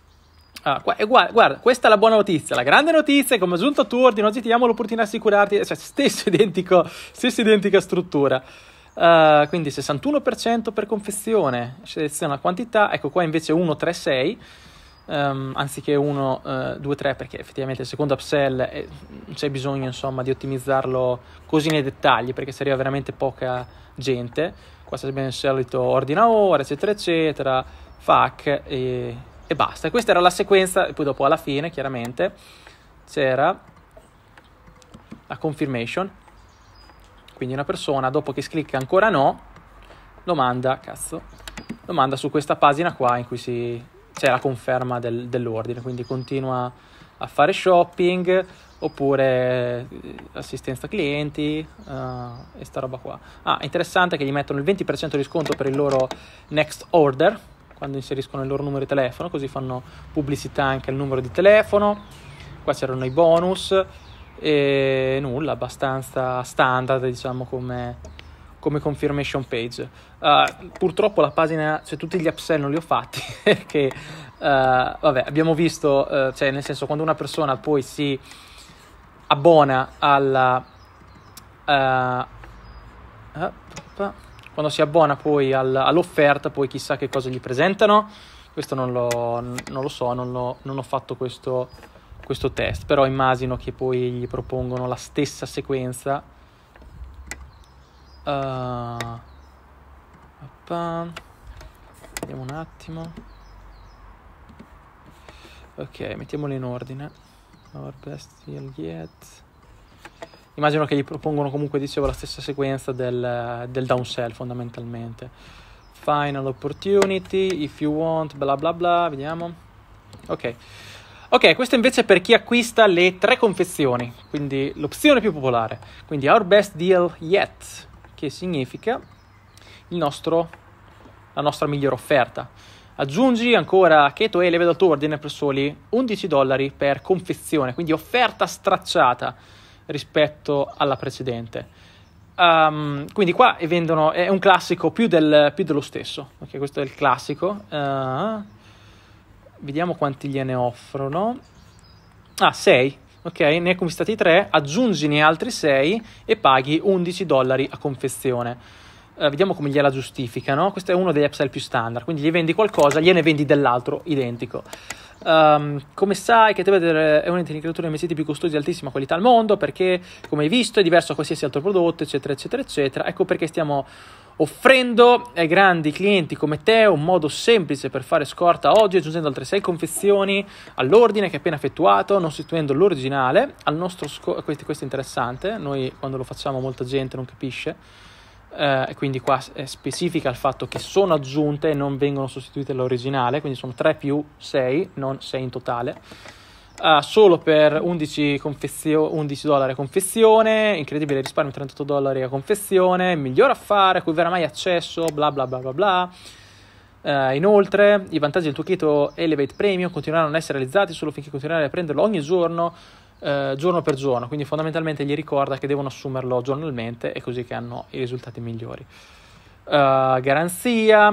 Ah, guarda, guarda, questa è la buona notizia. La grande notizia è come aggiunto a tuo ordine oggi ti diamo l'opportunità di assicurarti, cioè stesso identico, stessa identica struttura. Uh, quindi sessantuno per cento per confezione, seleziona la quantità, ecco qua invece uno tre sei um, anziché uno due tre, perché effettivamente il secondo upsell è, c'è bisogno insomma di ottimizzarlo così nei dettagli perché sarebbe veramente poca gente. Qua sarebbe il solito ordina ora eccetera eccetera, fac e E basta, questa era la sequenza, e poi dopo alla fine chiaramente c'era la confirmation, quindi una persona dopo che clicca ancora no, lo manda, cazzo, lo manda su questa pagina qua in cui si, c'è la conferma del, dell'ordine, quindi continua a fare shopping oppure assistenza clienti uh, e sta roba qua. Ah, interessante che gli mettono il venti per cento di sconto per il loro next order, quando inseriscono il loro numero di telefono, così fanno pubblicità anche al numero di telefono. Qua c'erano i bonus e nulla, abbastanza standard diciamo come, come confirmation page. Uh, purtroppo la pagina, cioè tutti gli upsell non li ho fatti perché uh, vabbè, abbiamo visto, uh, cioè nel senso quando una persona poi si abbona alla uh, uh, quando si abbona poi al, all'offerta, poi chissà che cosa gli presentano. Questo non lo, non lo so, non, lo, non ho fatto questo, questo test, però immagino che poi gli propongono la stessa sequenza. Uh, vediamo un attimo. Ok, mettiamoli in ordine. Our best deal yet. Immagino che gli propongono comunque, dicevo, la stessa sequenza del, del downsell fondamentalmente. Final opportunity, if you want, bla bla bla, vediamo. Ok, ok, questo invece è per chi acquista le tre confezioni, quindi l'opzione più popolare. Quindi our best deal yet, che significa il nostro, la nostra migliore offerta. Aggiungi ancora keto e lieve tuo ordine per soli undici dollari per confezione, quindi offerta stracciata rispetto alla precedente. Um, quindi qua vendono, è un classico più, del, più dello stesso. Ok, questo è il classico. Uh, vediamo quanti gliene offrono. Ah, sei. Ok, ne hai conquistati tre, aggiungine altri sei e paghi undici dollari a confezione. Uh, vediamo come gliela giustificano. Questo è uno degli upsell più standard, quindi gli vendi qualcosa, gliene vendi dell'altro identico. Um, come sai, Ketoaid è una delle creature dei siti più costosi di altissima qualità al mondo, perché, come hai visto, è diverso da qualsiasi altro prodotto, eccetera, eccetera, eccetera. Ecco perché stiamo offrendo ai grandi clienti come te un modo semplice per fare scorta oggi, aggiungendo altre sei confezioni all'ordine che è appena effettuato, non sostituendo l'originale. Al nostro sco- questo, questo è interessante, noi quando lo facciamo molta gente non capisce, e eh, quindi qua è specifica il fatto che sono aggiunte e non vengono sostituite all'originale, quindi sono tre più sei, non sei in totale. Uh, solo per undici, confezio- undici dollari a confezione, incredibile risparmio, trentotto dollari a confezione, miglior affare a cui verrà mai accesso, bla bla bla bla bla. Uh, inoltre i vantaggi del tuo Keto Elevate Premium continueranno ad essere realizzati solo finché continuerai a prenderlo ogni giorno, uh, giorno per giorno, quindi fondamentalmente gli ricorda che devono assumerlo giornalmente, è così che hanno i risultati migliori. Uh, garanzia,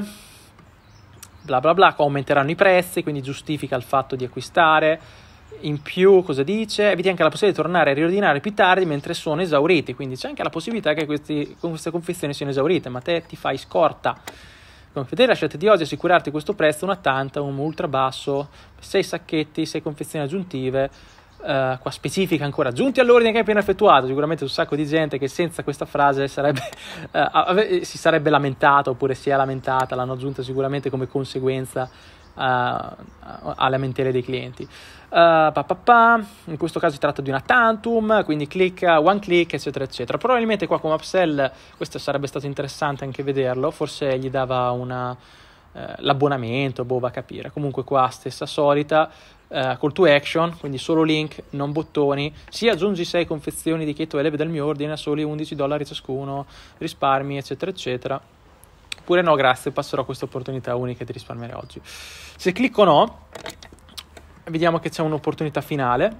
bla bla bla, aumenteranno i prezzi, quindi giustifica il fatto di acquistare. In più, cosa dice? Eviti anche la possibilità di tornare a riordinare più tardi mentre sono esauriti, quindi c'è anche la possibilità che questi, queste confezioni siano esaurite, ma te ti fai scorta. Come vedete, la scelta di oggi è assicurarti questo prezzo una tantum ultra basso, sei sacchetti, sei confezioni aggiuntive, uh, qua specifica ancora, aggiunti all'ordine che hai appena effettuato. Sicuramente un sacco di gente che senza questa frase sarebbe, uh, si sarebbe lamentata, oppure si è lamentata, l'hanno aggiunta sicuramente come conseguenza uh, alle lamentele dei clienti. Uh, pa, pa, pa. In questo caso si tratta di una tantum, quindi click, one click, eccetera eccetera. Probabilmente qua come upsell questo sarebbe stato interessante anche vederlo, forse gli dava una eh, l'abbonamento, boh, va a capire. Comunque qua stessa solita uh, call to action, quindi solo link, non bottoni. Sì, aggiungi sei confezioni di Keto Elevate del mio ordine a soli undici dollari ciascuno, risparmi, eccetera eccetera. Oppure no, grazie, passerò a questa opportunità unica di risparmiare oggi. Se clicco no, vediamo che c'è un'opportunità finale,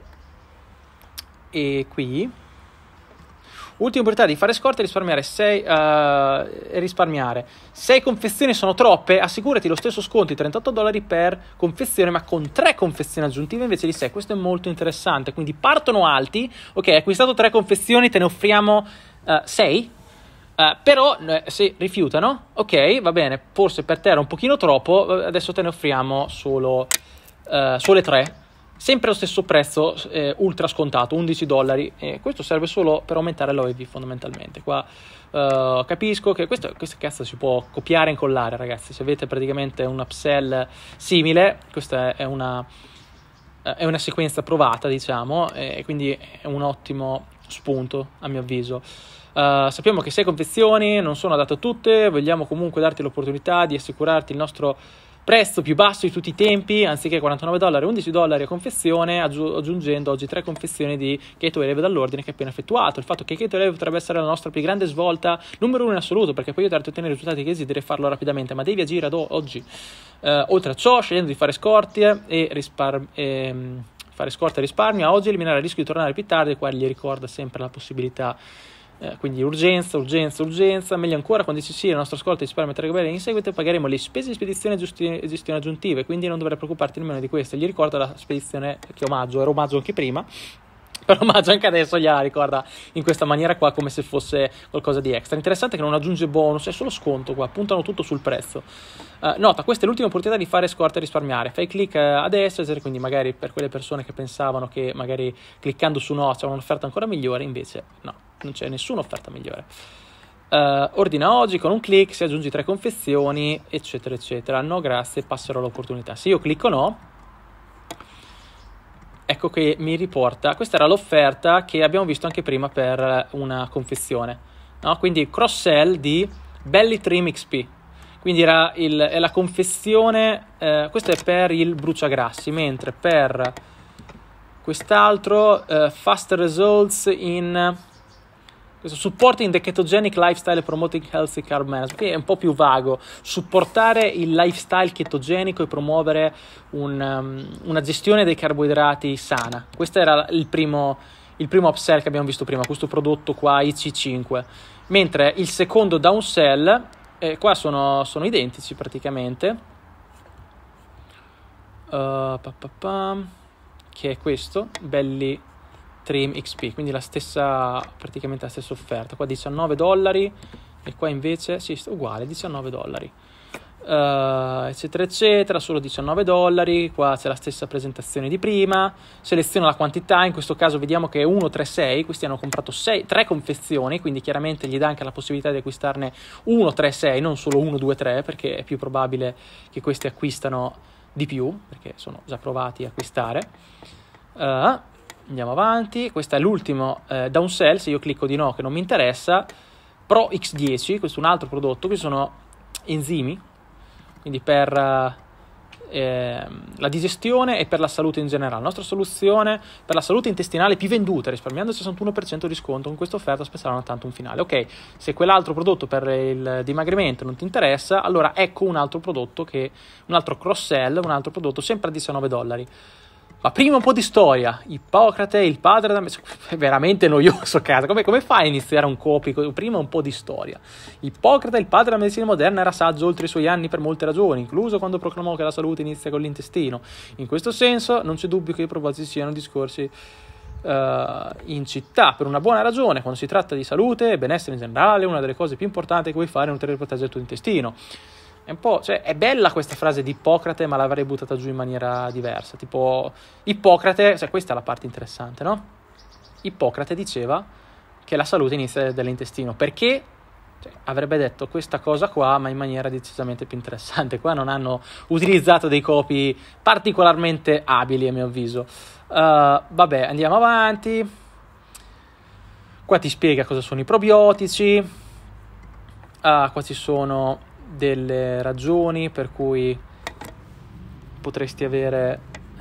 e qui ultima opportunità di fare scorte e risparmiare sei uh, risparmiare sei confezioni sono troppe, assicurati lo stesso sconto di trentotto dollari per confezione, ma con tre confezioni aggiuntive invece di sei. Questo è molto interessante, quindi partono alti. Ok, hai acquistato tre confezioni, te ne offriamo sei, uh, uh, però uh, se rifiutano, ok, va bene, forse per te era un pochino troppo, adesso te ne offriamo solo Uh, sole tre, sempre lo stesso prezzo, eh, ultra scontato, undici dollari, e questo serve solo per aumentare l'O E V fondamentalmente. Qua uh, capisco che questo, questo cazzo si può copiare e incollare, ragazzi. Se avete praticamente un upsell simile, questa è una, uh, è una sequenza provata, diciamo, e quindi è un ottimo spunto a mio avviso. Uh, sappiamo che sei confezioni non sono adatte a tutte, vogliamo comunque darti l'opportunità di assicurarti il nostro prezzo più basso di tutti i tempi, anziché quarantanove dollari, undici dollari a confezione, aggiu- aggiungendo oggi tre confezioni di Keto Elevate dall'ordine che è appena effettuato. Il fatto che Keto Elevate potrebbe essere la nostra più grande svolta, numero uno in assoluto, perché puoi aiutarti a ottenere i risultati che desideri farlo rapidamente, ma devi agire ad o- oggi. Uh, oltre a ciò, scegliendo di fare scorte e risparmio, ehm, fare scorte e risparmio, a oggi eliminare il rischio di tornare più tardi, e qua gli ricorda sempre la possibilità. Eh, quindi urgenza, urgenza, urgenza. Meglio ancora, quando ci sia la nostra scorta di risparmio tre in seguito pagheremo le spese di spedizione e gestione aggiuntive, quindi non dovrai preoccuparti nemmeno di questo. Gli ricorda la spedizione che omaggio, era omaggio anche prima, però omaggio anche adesso gliela ricorda in questa maniera qua, come se fosse qualcosa di extra. Interessante che non aggiunge bonus, è solo sconto qua, puntano tutto sul prezzo. Uh, nota, questa è l'ultima opportunità di fare scorta e risparmiare. Fai click uh, adesso, quindi magari per quelle persone che pensavano che magari cliccando su no c'è un'offerta ancora migliore, invece no, non c'è nessuna offerta migliore. Uh, ordina oggi con un click, se aggiungi tre confezioni, eccetera eccetera. No grazie, passerò l'opportunità. Se io clicco no, ecco che mi riporta, questa era l'offerta che abbiamo visto anche prima per una confezione, no? Quindi cross sell di Belly Trim X P, quindi era il, è la confezione, eh, questo è per il bruciagrassi, mentre per quest'altro eh, Fast Results in questo Supporting the Ketogenic Lifestyle Promoting Healthy Carb Management, che è un po' più vago, supportare il lifestyle ketogenico e promuovere un, um, una gestione dei carboidrati sana. Questo era il primo, il primo upsell che abbiamo visto prima, questo prodotto qua I C cinque, mentre il secondo downsell, eh, qua sono, sono identici praticamente, uh, pa, pa, pa, che è questo, Belly Trim X P, quindi la stessa, praticamente la stessa offerta. Qua diciannove dollari e qua invece sì, uguale, diciannove dollari. Uh, eccetera eccetera, solo diciannove dollari. Qua c'è la stessa presentazione di prima, seleziono la quantità, in questo caso vediamo che è uno tre sei, questi hanno comprato tre confezioni, quindi chiaramente gli dà anche la possibilità di acquistarne uno tre sei, non solo uno due tre, perché è più probabile che questi acquistano di più, perché sono già provati a acquistare. Uh, andiamo avanti, questo è l'ultimo uh, downsell, se io clicco di no che non mi interessa. Pro X dieci, questo è un altro prodotto, che sono enzimi, quindi per eh, la digestione e per la salute in generale. La nostra soluzione per la salute intestinale più venduta, risparmiando il sessantuno per cento di sconto con questa offerta speciale tanto un finale. Ok, se quell'altro prodotto per il dimagrimento non ti interessa, allora ecco un altro prodotto, che un altro cross sell, un altro prodotto sempre a diciannove dollari. Ma prima un po' di storia. Ippocrate, il padre da... È veramente noioso, cazzo. Come, come fai a iniziare un copy? Prima un po' di storia. Ippocrate, il padre della medicina moderna, era saggio oltre i suoi anni per molte ragioni, incluso quando proclamò che la salute inizia con l'intestino. In questo senso non c'è dubbio che i propositi siano discorsi uh, in città, per una buona ragione. Quando si tratta di salute e benessere in generale, una delle cose più importanti che puoi fare è nutrire e proteggere il tuo intestino. È un po', cioè, è bella questa frase di Ippocrate, ma l'avrei buttata giù in maniera diversa. Tipo, Ippocrate, cioè, questa è la parte interessante, no? Ippocrate diceva che la salute inizia dall'intestino. Perché? Cioè, avrebbe detto questa cosa qua, ma in maniera decisamente più interessante. Qua non hanno utilizzato dei copy particolarmente abili, a mio avviso. Uh, vabbè, andiamo avanti. Qua ti spiega cosa sono i probiotici. Uh, qua ci sono delle ragioni per cui potresti avere uh,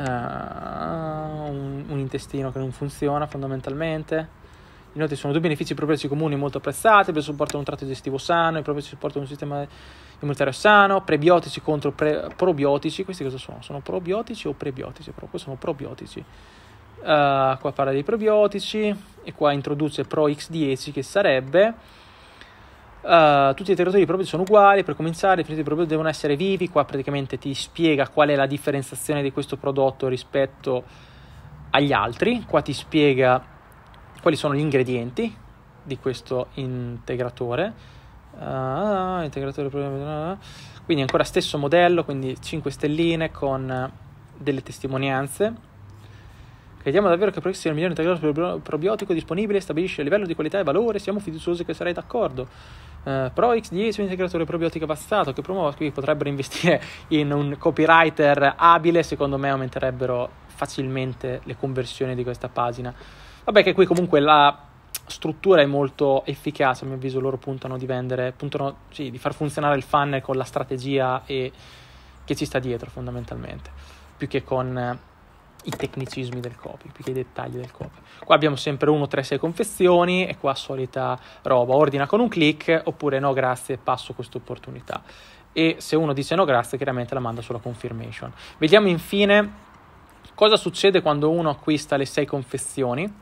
un, un intestino che non funziona fondamentalmente. Inoltre ci sono due benefici probiotici comuni molto apprezzati: per supportare un tratto digestivo sano, i probiotici supportano un sistema immunitario sano, prebiotici contro pre- probiotici. Questi cosa sono? Sono probiotici o prebiotici? Proprio sono probiotici. Uh, qua parla dei probiotici e qua introduce Pro X dieci, che sarebbe Uh, tutti i territori probiotici sono uguali. Per cominciare, i probiotici devono essere vivi. Qua praticamente ti spiega qual è la differenziazione di questo prodotto rispetto agli altri. Qua ti spiega quali sono gli ingredienti di questo integratore. Uh, integratore quindi ancora stesso modello, quindi cinque stelline con delle testimonianze. Crediamo davvero che Pro X sia il migliore integratore probiotico disponibile, stabilisce il livello di qualità e valore, siamo fiduciosi che sarai d'accordo. Uh, Pro X dieci è un integratore probiotico avanzato che promuove, qui potrebbero investire in un copywriter abile, secondo me aumenterebbero facilmente le conversioni di questa pagina. Vabbè, che qui comunque la struttura è molto efficace, a mio avviso loro puntano di vendere, puntano sì, di far funzionare il funnel con la strategia e che ci sta dietro fondamentalmente, più che con eh, i tecnicismi del copy, più che i dettagli del copy. Qua abbiamo sempre uno tre sei confezioni e qua solita roba, ordina con un click oppure no grazie, passo questa opportunità. E se uno dice no grazie, chiaramente la manda sulla confirmation. Vediamo infine cosa succede quando uno acquista le sei confezioni.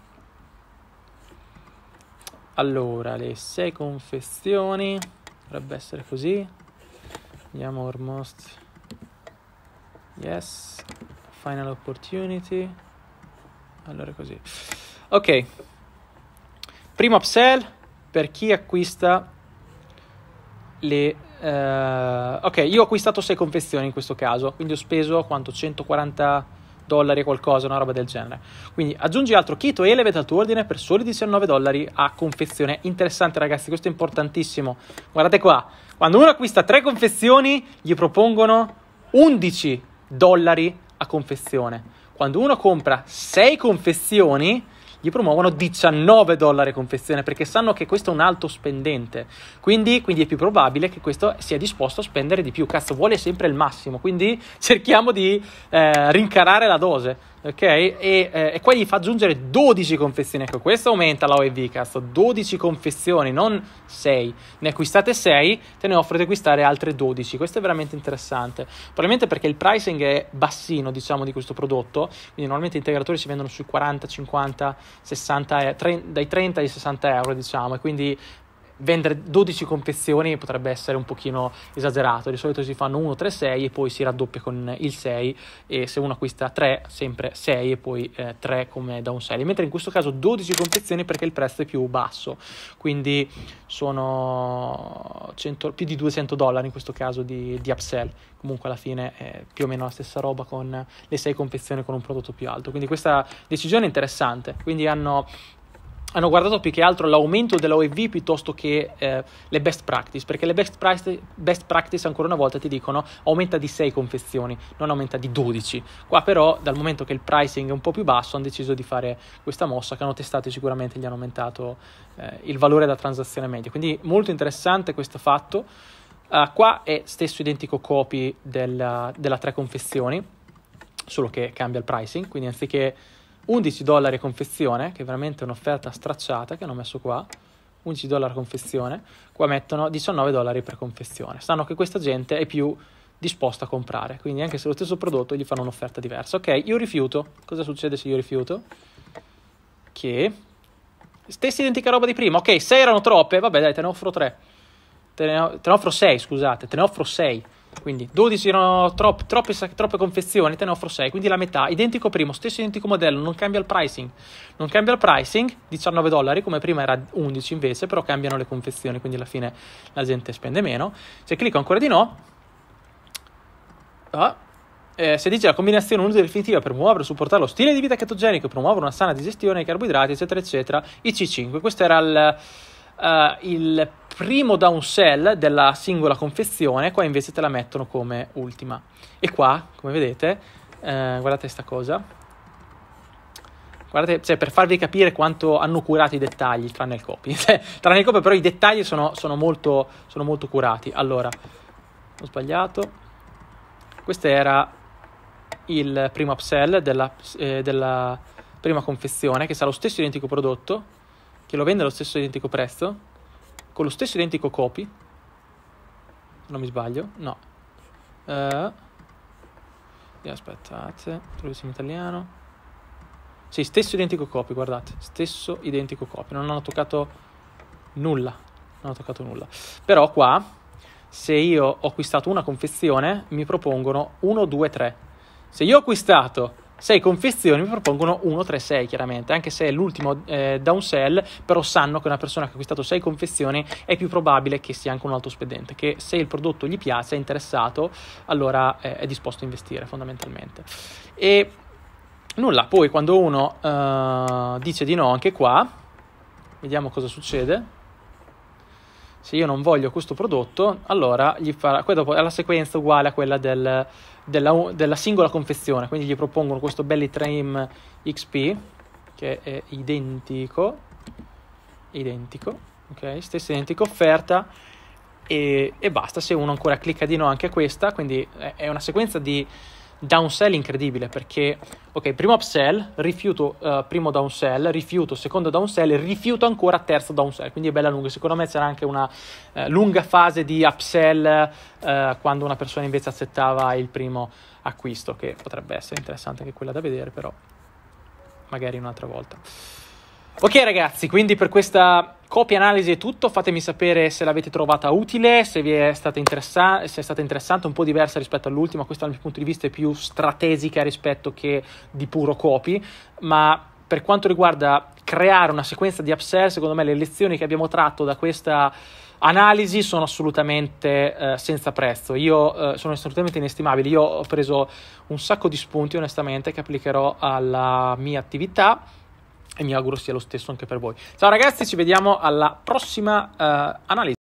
Allora, le sei confezioni dovrebbe essere così. Andiamo almost yes, final opportunity. Allora così. Ok, primo upsell per chi acquista le uh, ok, io ho acquistato sei confezioni in questo caso, quindi ho speso quanto? centoquaranta dollari e qualcosa, una roba del genere. Quindi aggiungi altro kit o elevate al tuo ordine per soli diciannove dollari a confezione. Interessante ragazzi, questo è importantissimo. Guardate qua, quando uno acquista tre confezioni gli propongono undici dollari a confezione. Quando uno compra sei confezioni gli promuovono diciannove dollari a confezione, perché sanno che questo è un alto spendente, quindi, quindi è più probabile che questo sia disposto a spendere di più. Cazzo, vuole sempre il massimo, quindi cerchiamo di eh, rincarare la dose, ok? E, eh, e poi gli fa aggiungere dodici confezioni. Ecco, questo aumenta la O E V, cazzo, dodici confezioni, non sei. Ne acquistate sei, te ne offro di acquistare altre dodici. Questo è veramente interessante, probabilmente perché il pricing è bassino, diciamo, di questo prodotto, quindi normalmente gli integratori si vendono sui quaranta, cinquanta, sessanta, dai trenta ai sessanta euro, diciamo, e quindi vendere dodici confezioni potrebbe essere un pochino esagerato. Di solito si fanno uno, tre, sei e poi si raddoppia con il sei, e se uno acquista tre sempre sei e poi eh, tre come downsell, mentre in questo caso dodici confezioni perché il prezzo è più basso, quindi sono cento, più di duecento dollari in questo caso di, di upsell. Comunque alla fine è più o meno la stessa roba con le sei confezioni con un prodotto più alto, quindi questa decisione è interessante. Quindi hanno hanno guardato più che altro l'aumento dell'O E V piuttosto che eh, le best practice, perché le best practice, best practice ancora una volta ti dicono aumenta di sei confezioni, non aumenta di dodici. Qua però, dal momento che il pricing è un po' più basso, hanno deciso di fare questa mossa che hanno testato e sicuramente gli hanno aumentato eh, il valore da transazione media. Quindi molto interessante questo fatto. Uh, qua è stesso identico copy del, della tre confezioni, solo che cambia il pricing, quindi anziché undici dollari a confezione, che è veramente un'offerta stracciata che hanno messo qua, undici dollari a confezione, qua mettono diciannove dollari per confezione. Sanno che questa gente è più disposta a comprare, quindi anche se lo stesso prodotto gli fanno un'offerta diversa. Ok, io rifiuto. Cosa succede se io rifiuto? Che stessa identica roba di prima. Ok, sei erano troppe, vabbè dai, te ne offro tre, te ne, te ne offro sei, scusate, te ne offro sei. Quindi dodici erano troppe, troppe, troppe confezioni, te ne offro sei, quindi la metà, identico primo, stesso identico modello, non cambia il pricing, non cambia il pricing, diciannove dollari, come prima era undici invece, però cambiano le confezioni, quindi alla fine la gente spende meno. Se clicco ancora di no, ah, eh, se dice la combinazione unica definitiva per promuovere e supportare lo stile di vita chetogenico, promuovere una sana digestione dei carboidrati, eccetera, eccetera, I C cinque, questo era il... Uh, il primo downsell della singola confezione, qua invece te la mettono come ultima. E qua, come vedete, uh, guardate sta cosa, guardate, cioè, per farvi capire quanto hanno curato i dettagli, tranne il copy, tranne il copy, però i dettagli sono, sono, molto, sono molto curati. Allora, ho sbagliato, questo era il primo upsell della, eh, della prima confezione, che sarà lo stesso identico prodotto, che lo vende allo stesso identico prezzo, con lo stesso identico copy, se non mi sbaglio, no. Uh, aspettate, traduzione in italiano. Sì, stesso identico copy, guardate, stesso identico copy, non hanno toccato nulla, non hanno toccato nulla. Però qua, se io ho acquistato una confezione, mi propongono uno, due, tre. Se io ho acquistato sei confezioni mi propongono uno, tre, sei chiaramente, anche se è l'ultimo eh, downsell, però sanno che una persona che ha acquistato sei confezioni è più probabile che sia anche un alto spendente, che se il prodotto gli piace, è interessato, allora eh, è disposto a investire fondamentalmente. E nulla, poi quando uno uh, dice di no anche qua, vediamo cosa succede. Se io non voglio questo prodotto, allora gli farà, poi dopo è la sequenza uguale a quella del, della, della singola confezione, quindi gli propongono questo Belly Trim X P che è identico, identico, ok, stessa identica offerta e, e basta. Se uno ancora clicca di no anche a questa, quindi è una sequenza di downsell incredibile, perché ok, primo upsell, rifiuto uh, primo downsell, rifiuto secondo downsell, rifiuto ancora terzo downsell, quindi è bella lunga. Secondo me c'era anche una uh, lunga fase di upsell uh, quando una persona invece accettava il primo acquisto, che potrebbe essere interessante anche quella da vedere, però magari un'altra volta. Ok ragazzi, quindi per questa copy analisi è tutto. Fatemi sapere se l'avete trovata utile, se vi è stata interessante, se è stata interessante, un po' diversa rispetto all'ultima. Questa dal mio punto di vista è più strategica rispetto che di puro copy, ma per quanto riguarda creare una sequenza di upsell, secondo me le lezioni che abbiamo tratto da questa analisi sono assolutamente eh, senza prezzo. Io eh, sono assolutamente inestimabili. Io ho preso un sacco di spunti onestamente che applicherò alla mia attività e mi auguro sia lo stesso anche per voi. Ciao ragazzi, ci vediamo alla prossima uh, analisi.